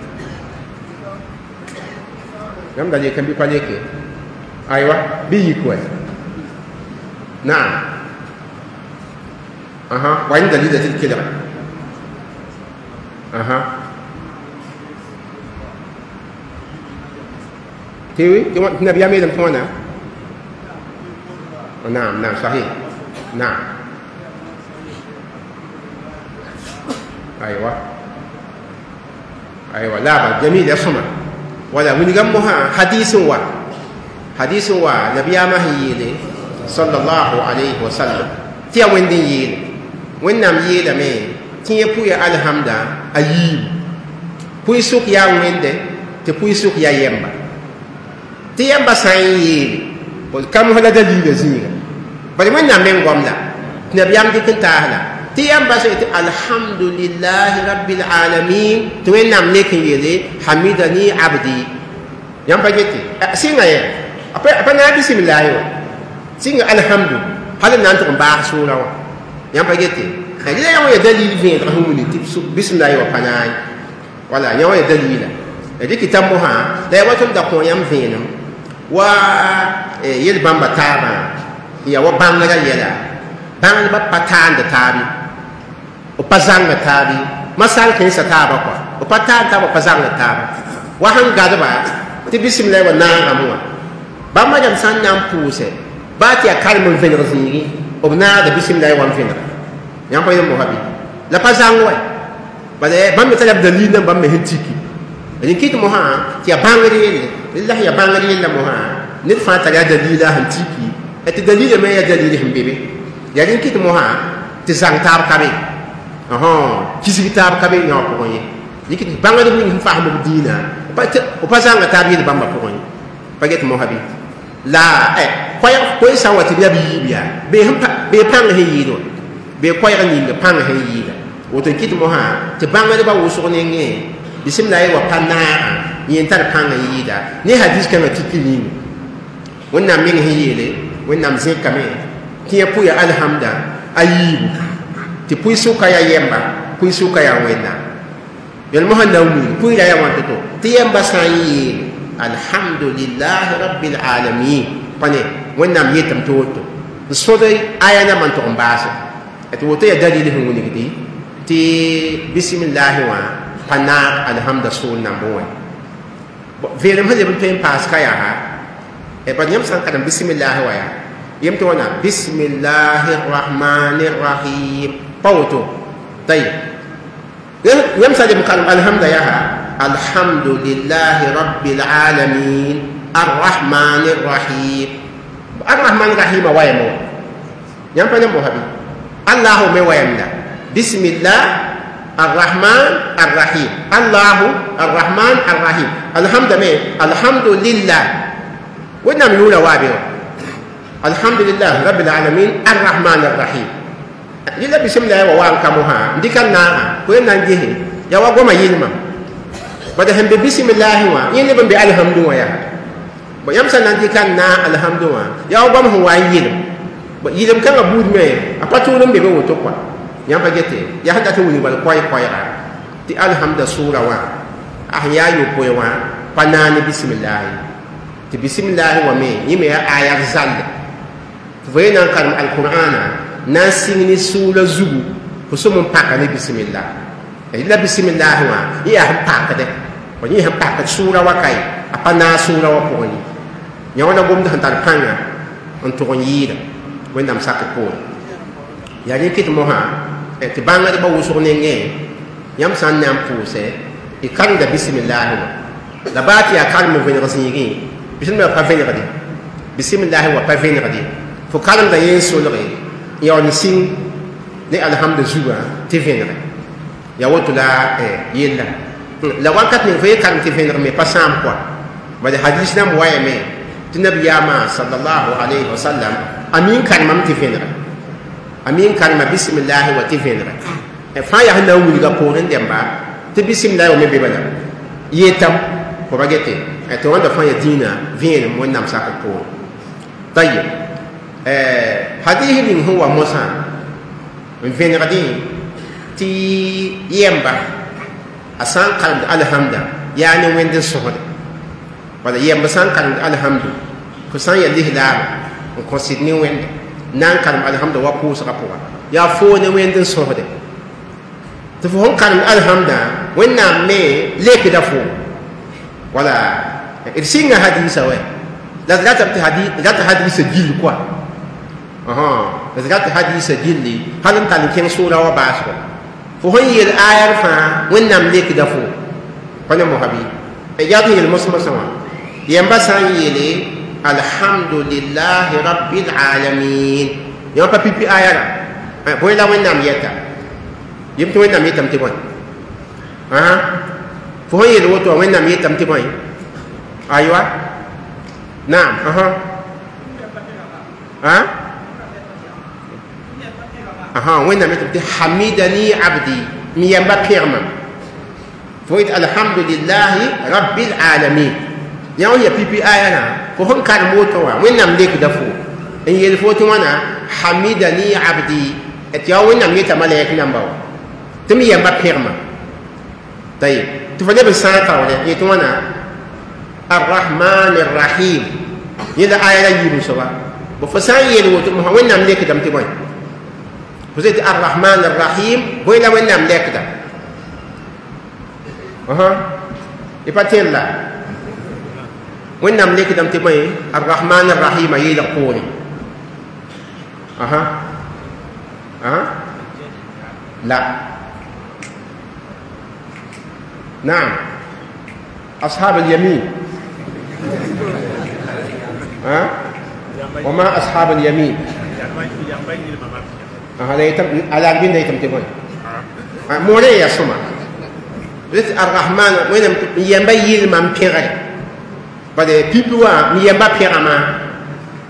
Speaker 1: yam dali kan bi paleke aywa bi ko na aha wa inda dali da kida aha tiwi jama nabi ya medan kona نعم نعم صحيح نعم أيوة أيوة لا بد جميل يسمع ولا من جمعها حديث وا حديث وا نبي ما هي صلى الله عليه وسلم تيا وين دي وين نام يدا مي تيا بويا الحمد أيب بوي سوك يا وين ده تبوي سوك يا يمبا تيا بسايي كم هذا دليل زين بل وين نام من قمنا نبي أم دي كنتاهلا تيام بس الحمد لله رب العالمين توين نام لكن يلي حمدني عبدي يام بجتي سينغ يا أبى أبى نبي بسم الله يو سينغ الحمد هذا نانتكم باخ سورة يام بجتي هذا يوم يدليل فين رحمه تبص بسم الله وبناي ولا يوم يدليل هذه كتاب مها لا يوتم دكتور يام فين و يلبام بتابا يا وبانغا يلا بانغ باتان دتابي وبازان دتابي مسال كيس تابا كوا وباتان تابا بازان دتابا وهان غادبا تبسم الله ونان اموا بما جام سان نام بوسه باتي كارمن فين رزيغي وبنا د بسم الله وان فين يام باي موهبي لا بازان وي بل بام تلاب دليل بام هنتيكي لكن كيت موها تي بانغري لله يا بانغري لا موها ندفع تلاد دليل هنتيكي ات دليل ما يا دليل هم بيبي يعني كيت موها تزان تاب كابي اها كيسي تاب كابي نيو كوي يكيت بانغري من فهم الدين وبازان تابي بام كوي باجيت موها بي la eh koy koy sa wati ya bi biya be hampa be pang he yido be koy ga ni pang he yida woto kit mo ha te banga de ba wuso ne nge bismillah wa panna yin tar pang yida ni hadis kan tikini wonna min he yele wonna mzin kame tiya puya alhamda ayibu ti puy suka ya yemba puy suka ya wenna yel mo handa wi puy la ya wanto to ti yemba sayi alhamdulillah rabbil alamin pane wonna yetam to to so dai aya na man to mbasa et woto ya dalili hu ngoni gidi ti bismillah wa pana alhamda sul number one verem hade bin pen pas kaya ha e ba nyam san kadam bismillah wa ya yem to na bismillahir rahmanir rahim pauto tay yem sa de kalam alhamda ya ha alhamdulillahi rabbil alamin arrahmanir rahim arrahmanir rahim wa yamo yam pa mo habi allah me wa yamda bismillah arrahman arrahim allah arrahman arrahim alhamda me alhamdulillah wadna nula wa bi alhamdulillah rabbil alamin arrahmanir rahim lila bismillah wa wa kamuha ndikan na ko nan jehe ya wa goma yilma bada hambe bismillah wa yini ban bi alhamdu wa ya ba yam sanan di kan na alhamdu wa ya wa goma wa yilm ba yilm kan abud me apatulum be be woto kwa yam ba gete ya hada to wuni bal koy koy ra ti alhamdu sura wa ahya yu koy wa panani bismillah ti bismillah wa me yime ya ayat zal vena kan alqur'ana nan singni sura zugu ko so mon paka ni bismillah ila bismillah wa ya han paka de ko ni han paka sura wa kai apana sura wa ko ni nyawna gom da tan panga on to yida wendam sakko ko ya ni kit mo ha e ti banga de ba wuso ne nge yam san nyam puse e kan da bismillah wa la bati ya kan mo venir singi bismillah pa venir de bismillah wa pa venir de fo kalam da yen solre ya on sing ne alhamdulillah ti venir ya woto la eh yella la wakat ni fe kan ti venir me pas sam quoi ba de hadith nam waye me ti nabi yama sallallahu alayhi wa sallam amin kan mam ti venir amin kan ma bismillah wa ti venir e fa ya na wuli ga ko ren demba ti bismillah wa me be bala yetam ko bagete e to wanda fa ya dina vien mo nam sa ko tayyib eh hadith ni huwa musa venir di ti yemba asan kan alhamda yani wende sohode wala yemba san kan alhamdu ko san ya lihla ko sidni wende nan kan alhamda wa ko sa ko ya fo ne wende sohode to fo kan alhamda wenna me leki da fo wala irsinga hadisa we la zata hadith zata hadisa gil quoi aha la zata hadisa gilli halan kan ken sura wa baso fo hoyel ayar fa wennam leki dafo kono mo habi e jadu yel musma sama yamba san yele alhamdulillah rabbil alamin yo pa pipi ayara boy la wennam yeta yim to wennam yetam te bon ha fo hoyel woto wennam yetam te bon aywa naam aha ha aha wena metam te hamidani abdi mi yamba pirma foit alhamdulillah rabbil alamin yaw ya pipi ayana ko hon kan moto wa wena mlek da fu en yel foti wana hamidani abdi et yaw wena meta malaik namba wa te mi yamba pirma tay tu fane be sa ka wala yeto wana arrahmanir rahim yela ayana yibu soba bo fa sa yel woto mo wena mlek dam te boy وزيد الرحمن الرحيم وين وين نام لك ده اها يباتين لا وين نام لك ده تبي الرحمن الرحيم يي لقوني اها اها لا نعم اصحاب اليمين ها وما اصحاب اليمين هذا يتم على البين ده يتم تبون مولى يا سما رت الرحمن وين ينبغي الممبر بعد بيبوا ينبغي بيرما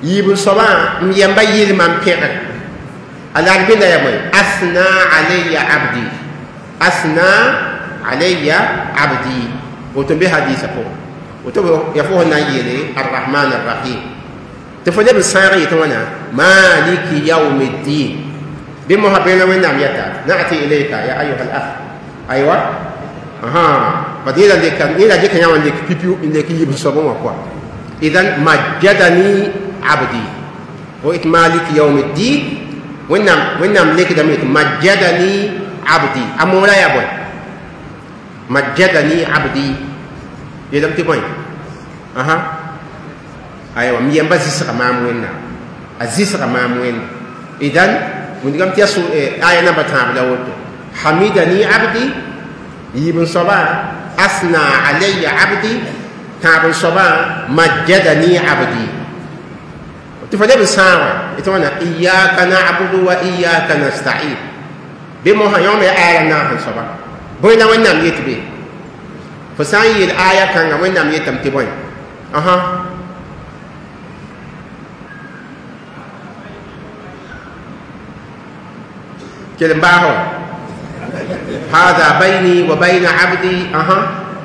Speaker 1: yibun soba m yamba yil man pegr alar binda ya moy asna alayya abdi asna alayya abdi woto be hadisa po woto ya fo na yele arrahman arrahim to fo le sari to wana maliki yawmiddin bimo habena wenam yata na'ti ilayka ya ayyuhal akh aywa aha badila de kan ila de kan yawan de pipiu inde ki yibun soba wa kwa idan majjadani abdi wa it maliki yawmiddin wenam wenam leki damit majjadani abdi amora ya boy majjadani abdi yelam ti boy aha aywa mi yamba zisra mam wenna azisra mam wen idan mun gam tiasu aya namba tabla woto hamidani abdi yibun soba asna alayya abdi tabun soba majjadani abdi تفضل بساوة يتوانا إياك نعبد وإياك نستعين بموها يوم آية ناهن صبا بوينا وين نام يتبي فسايي الآية كان وين نام يتم تبوين أها كلم باهو هذا بيني وبين عبدي أها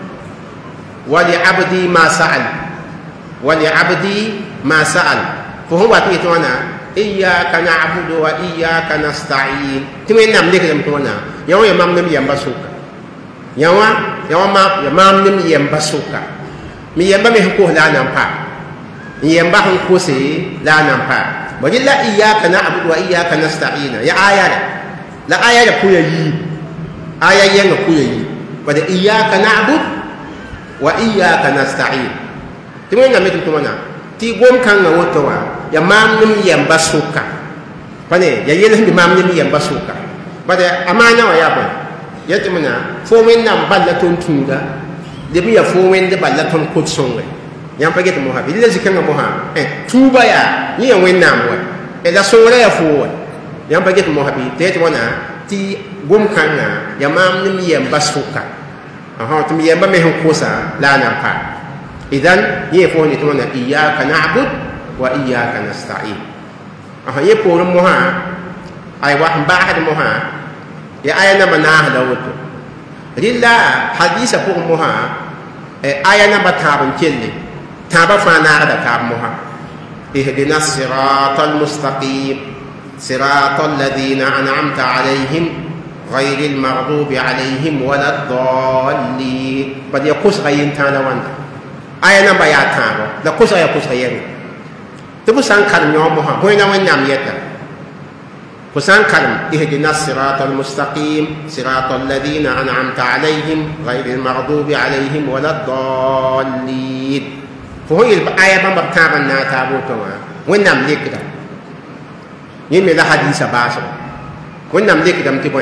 Speaker 1: ولعبدي ما سأل ولعبدي ما سأل فهو تيتوانا إياك نعبد وإياك نستعين تمين نام لك لم تونا يوم يمام نم يمبسوك يوم يوم يمام نم يمبسوك مي يمبا مي هكو لا نامبا يمبا هكو سي لا نامبا بجي لا إياك نعبد وإياك نستعين يا آية لا آية لا كويا يي آية ين كويا يي بدي إياك نعبد وإياك نستعين تمين نام لك تونا ti gom kan na woto wa ya mam nim yamba suka pane ya yele mi mam nim yamba suka bade amana wa ya ba yati muna fo men nam balla ton tunga de bi ya fo men de balla ton ko sonwe yam pa get mo ha bi le zikan mo ha eh tuba ya ni ya wen nam wa e la sore ya fo yam pa get mo ha bi te ti wana ti gom kan na ya mam nim yamba suka aha to mi yamba me ho ko sa la nam pa إذن يفون يتمنى إياك نعبد وإياك نستعين أها يقول مها أي واحد بعد مها يا آية نما ناه دوتو لله حديث فوق مها آية نما تابن كله تابا فانا هذا تاب مها اهدنا الصراط المستقيم صراط الذين أنعمت عليهم غير المغضوب عليهم ولا الضالين بل يقص غير تانا وانت aya namba ya tãabo la kosa ya kosa yɛŋe tɩ fo sã n kalem yõ mosã bõena wẽnnaam yɛta fo sã n kalem ihdina sirata almustaqim sirata alladina an'amta alayhim gayri almaghdubi alayhim wala dallin fo fo yel aya bãmba b tãab n na a taab woto wã wẽnnaam lekda yẽ me la hadiisa baasg wẽnnaam lekdame tɩ bõe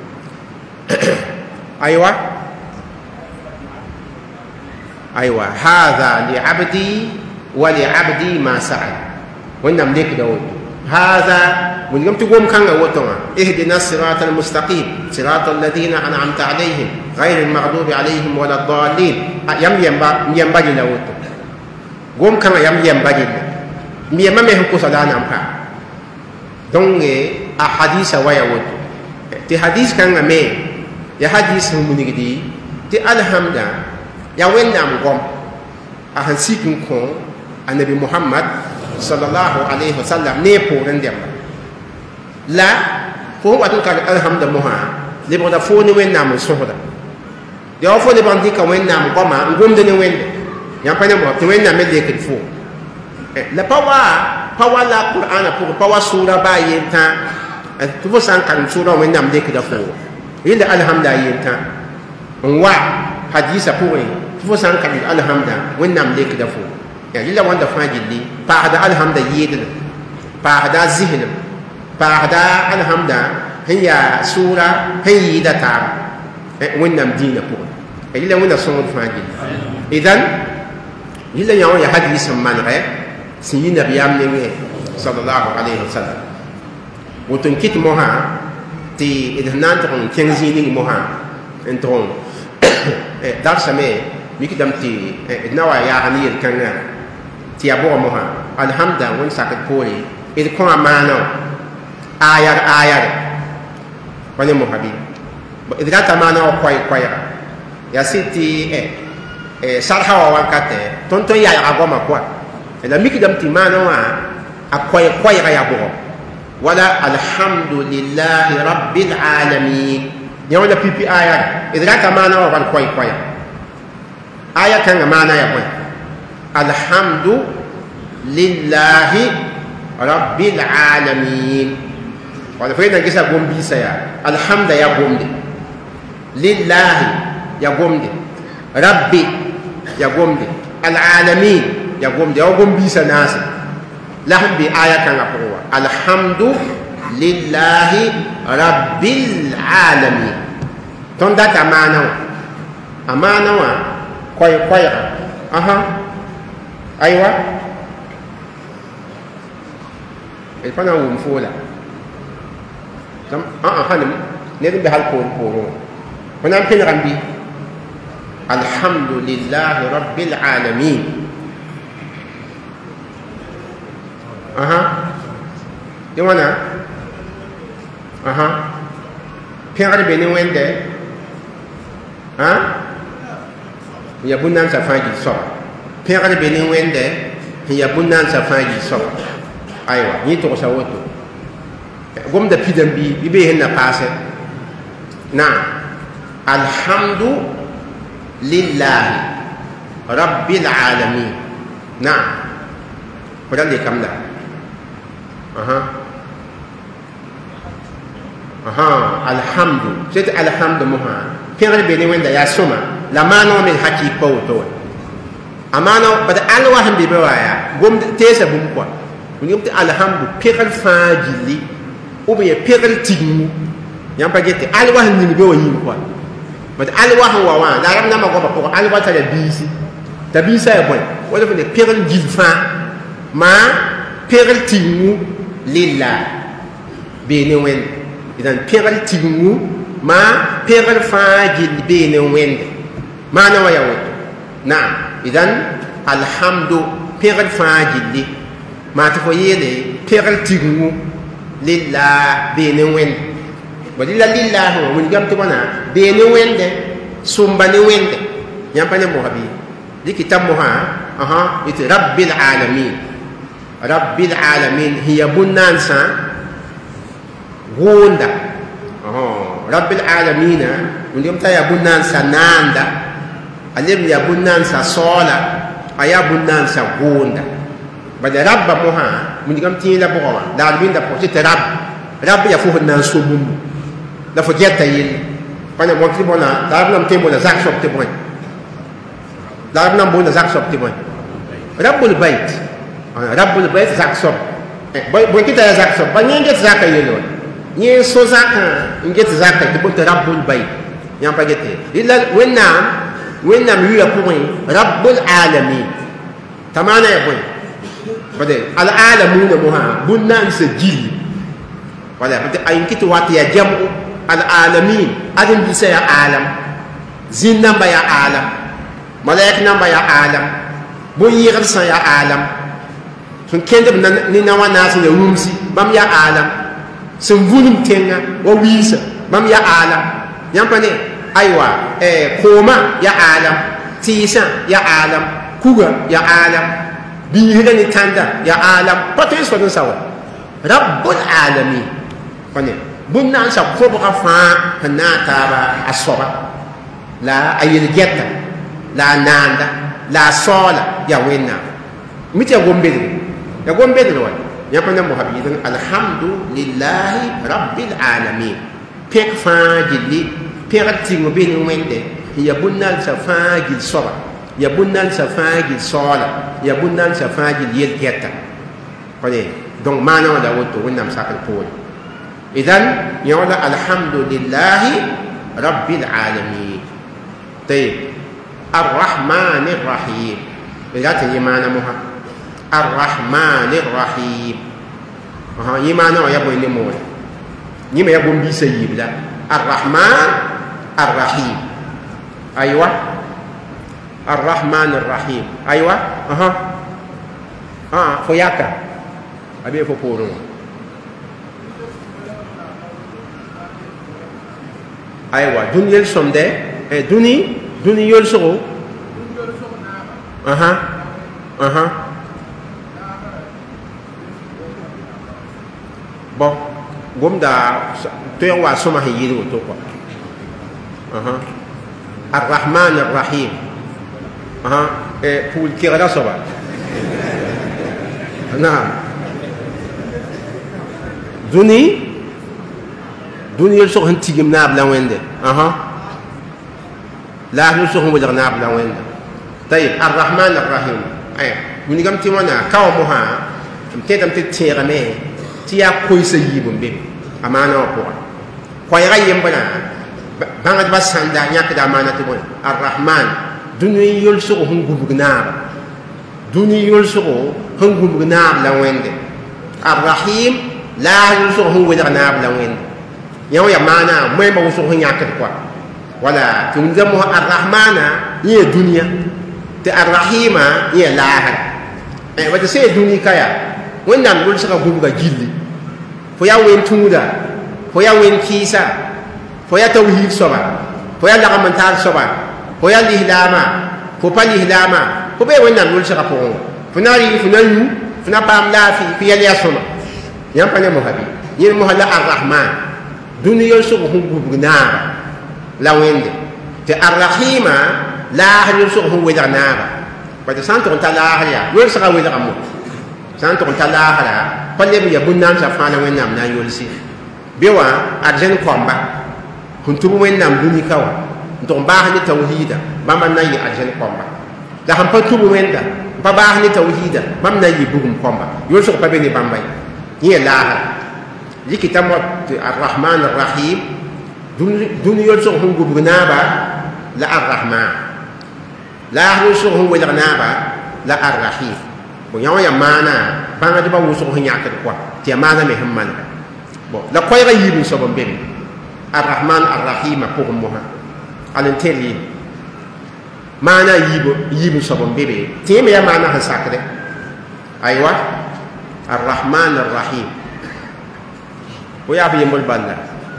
Speaker 1: aywa أيوة هذا لعبدي ولعبدي ما سأل ونم لك داود هذا من يوم تقوم كان وتما اهدنا الصراط المستقيم صراط الذين أنعمت عليهم غير المغضوب عليهم ولا الضالين يم يمبا يمبا داود قوم كان يم يمبا مي ما مهم كوسا نامكا دونك أحاديث ويا ود تي حديث كان مي يا حديث هم نيجي تي الحمد ya wẽnnaam gom a sẽn sik n kõ a nabi mohamad sallallahu alayhi wa sallam ne pʋʋrẽ dẽmba la fo wat n ka alhamda mosã lebgda foo ne wẽnnaam n sõsda ya wa fo lebg n dɩka wẽnnaam goma n gomda ne wẽnde yãmb pa ne mo tɩ wẽnnaam me lekd foo la pa wa pa wa la qur'ana pʋgẽ pa wa sʋʋra baa yentã tɩ fo sã n karem sʋʋra wã wẽnnaam lekda foo yẽnda alhamda a yentã n wa hadisa pʋgẽ fo san kan alhamda wẽnnaam lekda fo ya lila wãnda fãa gilli paasda alhamda yɩɩdlem paasda zislem paasda alhamda sẽn yaa sʋʋra sẽn yɩɩda taaba wẽnnaam dĩinã pʋgẽ ya lila wẽnna sõngd fãa gilli idan lila yã wã ya hadis n manegɛ sẽn yɩ nabiyaam nengẽ sallallahu alayhi wa sallam woto n kɩt mosã tɩ d sẽn na n tʋg n kẽng zĩig ning mosã n tʋg n darsame mikdam tɩ d na wa yaa ne yel-kãngã tɩ yaa bʋga mosã alhamda won sakit pori il ko amana ayar ayar wani muhabi idra tamana o koy koy ya siti eh eh sarha wa wakate tonto ya ya goma kwa la mikidam timana wa akoy koy ya bo wala alhamdulillahi rabbil alamin yawa da pipi ayar idra tamana wa koy koy aya kan mana ya boy alhamdu lillahi rabbil alamin wala fa ina gisa gombi saya alhamda ya gomde lillahi ya gomde rabbi ya gomde alalamin ya gomde ya gombi sanasi lahum bi aya kan apwa alhamdu lillahi rabbil alamin ton data mana amana wa koy koy aha aywa il fana wum fola tam ah ah hanim ne be hal ko ko wana pen rambi alhamdulillahi rabbil alamin aha de wana aha pere be ne wende ha ya bunan sa faji so pere be ne wende ya bunan sa faji so aywa ni to sa woto gom da pidam bi bi hen na passe na alhamdu lillahi rabbil alamin na ko dal de kamda aha aha alhamdu c'est alhamdu moha pere be ne wenda ya soma la mano min haki ko to amana bada alwa han bi bewaya gom tesa bum kwa ni yumti alhamdu pekal fajili ou bien pekal tigu yam pa gete alwa ni be woni quoi but alwa wa wa la ram na ma ko ko alwa ta le bisi ta bisa ya boy wala fa ne pekal gilfa ma pekal tigu lillah be ne wen idan pekal tigu ma pekal fajil be ne wen mana wa ya wato na idan alhamdu pekal fajili ma ta fo yele pekal tigu lillah bene wen wadi la lillah wa mun gam to bana bene wende sumba ne wende yam pa ne mo habi diki tam mo ha aha it rabbil alamin rabbil alamin hiya bunnan sa gonda oh rabbil alamin mun gam ta ya bunnan sa nanda alim ya bunnan sa sola aya bunnan sa gonda bada rabba moha mun digam tin la bowa dal bin da pote rab rab ya fu na so mum da fo jetta yil pana mo ti bona dal nam tembo na zak sok te boy dal nam bona zak sok te boy rabbul bait rabbul bait zak sok boy boy kita zak sok ba ngi zak yelo ni so zak ngi zak te bon rabbul bait yam pa gete illa wenna wenna mi ya point rabbul alamin tamana ya boy bade al alamun moha bunnan sajil wala bade ayin kitu wati ya jamu al alamin adin bi saya alam zin namba ya alam malaik namba ya alam bun yir sa ya alam sun kende ni na wana sun ya wumsi bam ya alam sun vulum tenga wa wisa bam ya alam yampa ne aywa eh koma ya alam tisa ya alam kuga ya alam bi hidani tanda ya alam patin so don sawa rabbul alamin kone bunna sa fo ba fa hanata ba asoba la ayil getta la nanda la sola ya wenna miti ya gombe ya gombe do ya pa na muhabbidan alhamdulillahi rabbil alamin pek fa jili pek tingo bin wende ya bunna sa fa gil soba ya bunnan sa fagi sola ya bunnan sa fagi yel getta kone donc mana da woto wonnam sakal pol idan yawla alhamdulillah rabbil alamin tay arrahmanir rahim idan yimana muha arrahmanir rahim aha yimana ya boy ne mo yima ya bombi sayibla arrahman arrahim aywa الرحمن الرحيم ايوه اها ah fo yaka abi fo poro aywa dun yel somde e duni duni yol so aha aha bon gomda to yawa soma hiyiru to ko aha الرحمن الرحيم aha e pul kira soba نعم دوني دوني يلسوق هنتي جمنا بلا وينده اها لا يلسوق هم بلا بلا وينده طيب الرحمن الرحيم اي من قام تيمانا كاو موها متي دم تيرمي تيا كويس ييبم بي امانه وقوا كوي غاي يمبنا بانغ بس ساندا نياك دا امانه تبون الرحمن دوني يلسوق هم بغنا دوني يلسوق هم بغنا بلا وينده الرحيم لا يلسوق هم بغنا بلا وينده يوم يا مانا ما يبغوا هن يأكل كوا ولا تنزمه الرحمن هي الدنيا الرحيم هي الآخر وتسي الدنيا كيا وين نقول سكوا بوجا جيلي فيا وين تودا فيا وين كيسا فيا توحيد سبا فيا لقمنتار سبا فيا لهلاما فيا لهلاما فيا وين نقول سكوا بوجا فناري فنالو فنا بام لا في في الياسوما يوم بني مهابي يوم مهلا الرحمن دنيا يسوق هم بغنابا لا ويند تي الرحيم لا يسوق هم ودغنابا بعد سانتو انت لا هيا يسوق ودغمو سانتو انت لا هلا فليم يبنام سفانا وينام نا يولسي بيوا ارجن كومبا كنتو وينام دنيا كاو ندون باه ني توحيدا بام ناي ارجن كومبا دا هم فتو ويندا با باه ني توحيدا بام ناي بوغم كومبا يسوق بابني بامباي ني لا لكي تموت الرحمن الرحيم دون يلسوهم بغنابا لا الرحمن لا يلسوهم بغنابا لا الرحيم ويوم يمانا بانا دبا وسوهم ياكل كوا تي مانا مهمنا بو لا كوي غيب سبب بين الرحمن الرحيم بوغمها الانتلي مانا يب يب سبب بين تي ميا مانا هساكده ايوا الرحمن الرحيم ويا في يمول بالله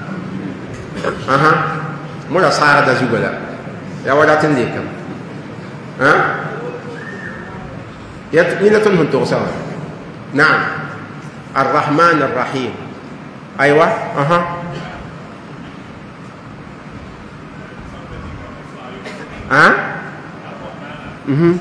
Speaker 1: اها مولا صار دا زوغلا يا ولا تنديكم ها يا مين تنهم توسوا نعم الرحمن الرحيم ايوه اها ها اها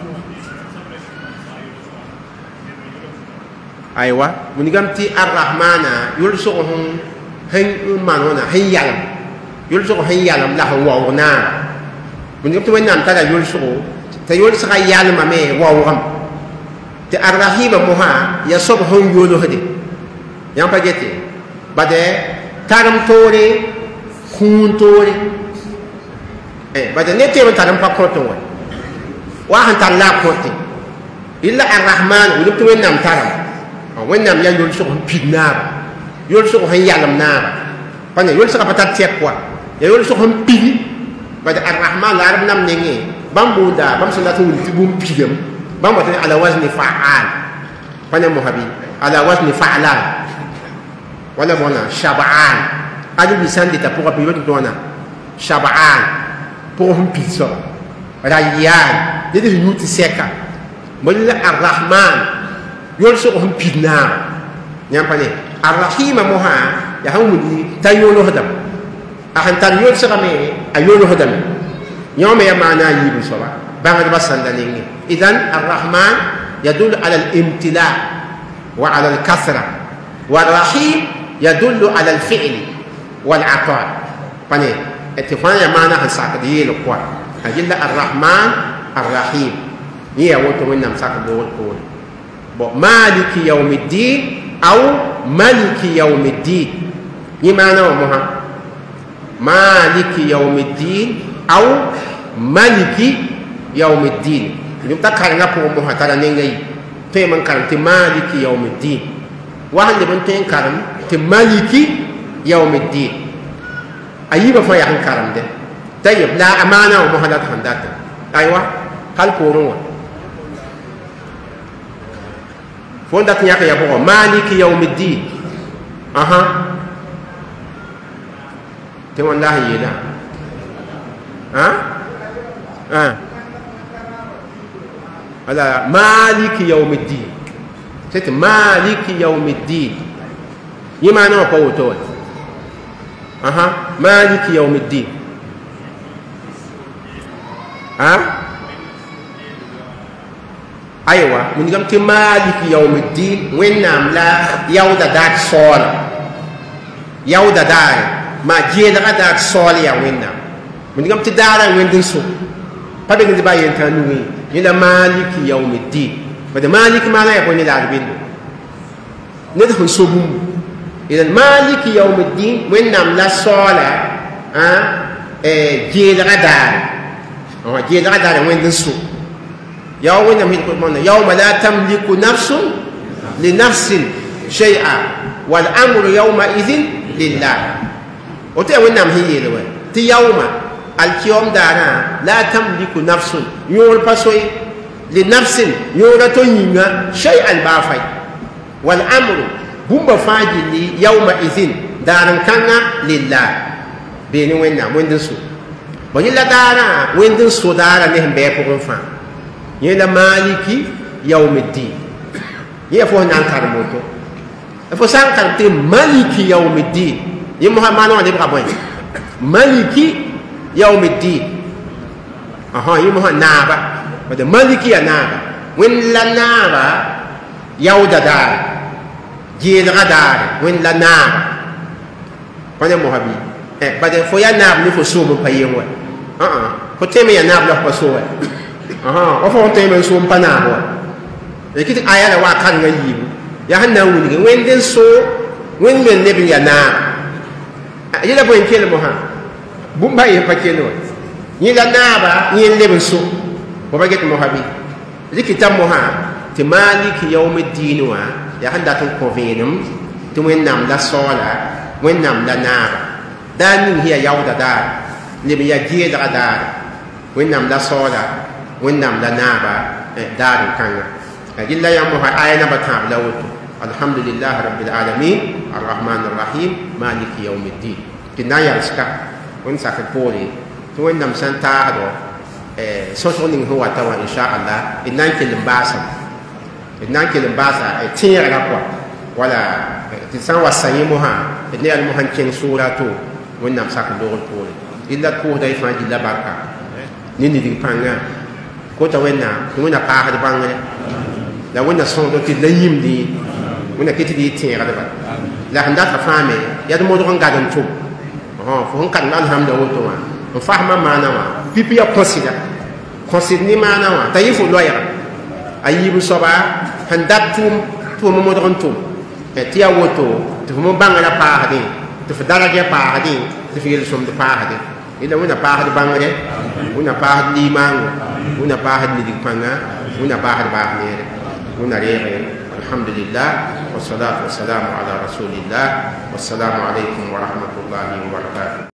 Speaker 1: ايوه من قمتي الرحمن يلسقهم هن مانونا هن يعلم يلسق هن يعلم له وونا من قمتي وين نام تلا يلسق تيلسق يعلم ما ووغم تي الرحيم موها يصب هن يولو هدي يام باجيتي بعد تارم توري كون توري ايه بعد نيتي من تارم باكوتو واحد تلا كوتي الا الرحمن ولبت وين نام تارم وين نام يا يول سوق بينار يول سوق هي يعلم نار فانا يول سوق بتات تيكوا يا يول سوق بي بعد الرحمن العرب نام نيغي بامبودا بام سناتو تبوم بيدم بام بتني على وزن فعال فانا محبي على وزن فعلان ولا مونا شبعان ادي بيسان دي تابوغا بيوت دونا شبعان بوهم بيتسو ريان دي دي نوتي سيكا مول الرحمن يلسق هم بينا يامباني الرحيم موها يا هم دي تايولو هدم اخن تان يلسق مي ايولو هدم يوم يا معنا يبي صبا بعد بس عندنا اذا الرحمن يدل على الامتلاء وعلى الكثره والرحيم يدل على الفعل والعطاء فاني اتفاق يا معنا هنساك دي لقوا اجل الرحمن الرحيم هي وتو من نمسك بول بول مالك يوم الدين أو ملك يوم الدين يمانا ومها مالك يوم الدين أو ملك يوم الدين يوم تكرنا بومها ترى نيجي تيمان كرم تمالك يوم الدين واحد لبن تين كرم تمالك يوم الدين أيوة فيا هن كرم ده طيب لا أمانة ومها لا تهندات أيوة قال كورون فون دات نياك يا بو مالك يوم الدين اها تي والله يلا ها ها على مالك يوم الدين ست مالك يوم الدين يما نو قوتو اها مالك يوم الدين ها ايوه من قمت مالك يوم الدين وين نام لا يودا داك صول يودا داي ما جيدا داك صول يا وين نام من قمت دارا وين دنسو فبين دي باين تانوي يلا مالك يوم الدين بدا مالك ما لا يكون العربين ندخل سبوم إذا مالك يوم الدين وين نام لا صالة ها جيد غدار اه جيد غدار وين دنسو يوم وين نام يوم لا تملك نفس لنفس شيئا والأمر يومئذ لله وتي وين نام هي لوين تي يوم اليوم دارا لا تملك نفس يور باسوي لنفس يور تونينا شيئا بافاي والامر بومبا فاجي لي يومئذ دارا كان لله بيني وين وين سو بني لا دارا وين سو دارا نهم بيكو فا يلا مالكي يوم الدين يفو نان كارموتو فو سان كارتي مالكي يوم الدين يمها مانو دي بابوي مالكي يوم الدين اها يمها نابا بده مالكي نابا وين لا نابا يودا دار جيد غدار وين لا نابا بده محبي eh bade fo ya nab ni fo sumu payen wa ah ah ko teme ya nab la ko so wa aha o fo teme sum pa na wa e kiti aya la wa kan nga yibu ya han na wuni wen den so wen men ne bi ya na yela bo en kele mo ha bumba e pa kele wa ni la naba ni le ben so bo ba get mo habi likita mo ha ti maliki yawmiddin wa ya han da tun ko venum tu wen nam la sola wen nam la naba dan hiya yawda dar libi ya jeda dar wennam la soda wennam la naba dar kanga ajilla ya muha ayna batam lawtu alhamdulillah rabbil alamin arrahman arrahim maliki yawmiddin kinaya ska won sakal poli to wennam santa do eh so so ning huwa tawa insha Allah inan kilim basa inan kilim basa e tiyara kwa wala tisan wasayi muha ne al muhan kin suratu wennam sakal do poli illa ko day fa di la barka nini di panga ko ta wenna wonna pa ha di bangale la wonna son do ti la yim di wonna kiti di tira da ba la handa ta fame ya do mo do nga dan tu oh fo kan alhamdulillah to wa fa ma mana wa pipi ya consider consider ni mana wa tayifu loya ayibu soba handa tu tu mo mo do tu e ti ya woto tu mo bangala pa ha di tu fa daraja pa ha di tu fi som de pa ha di ila wona paad bangre wona paad limango wona paad ni dipanga wona paad bahnere wona rebe alhamdulillah wassalatu wassalamu ala rasulillah wassalamu alaykum wa rahmatullahi wa barakatuh.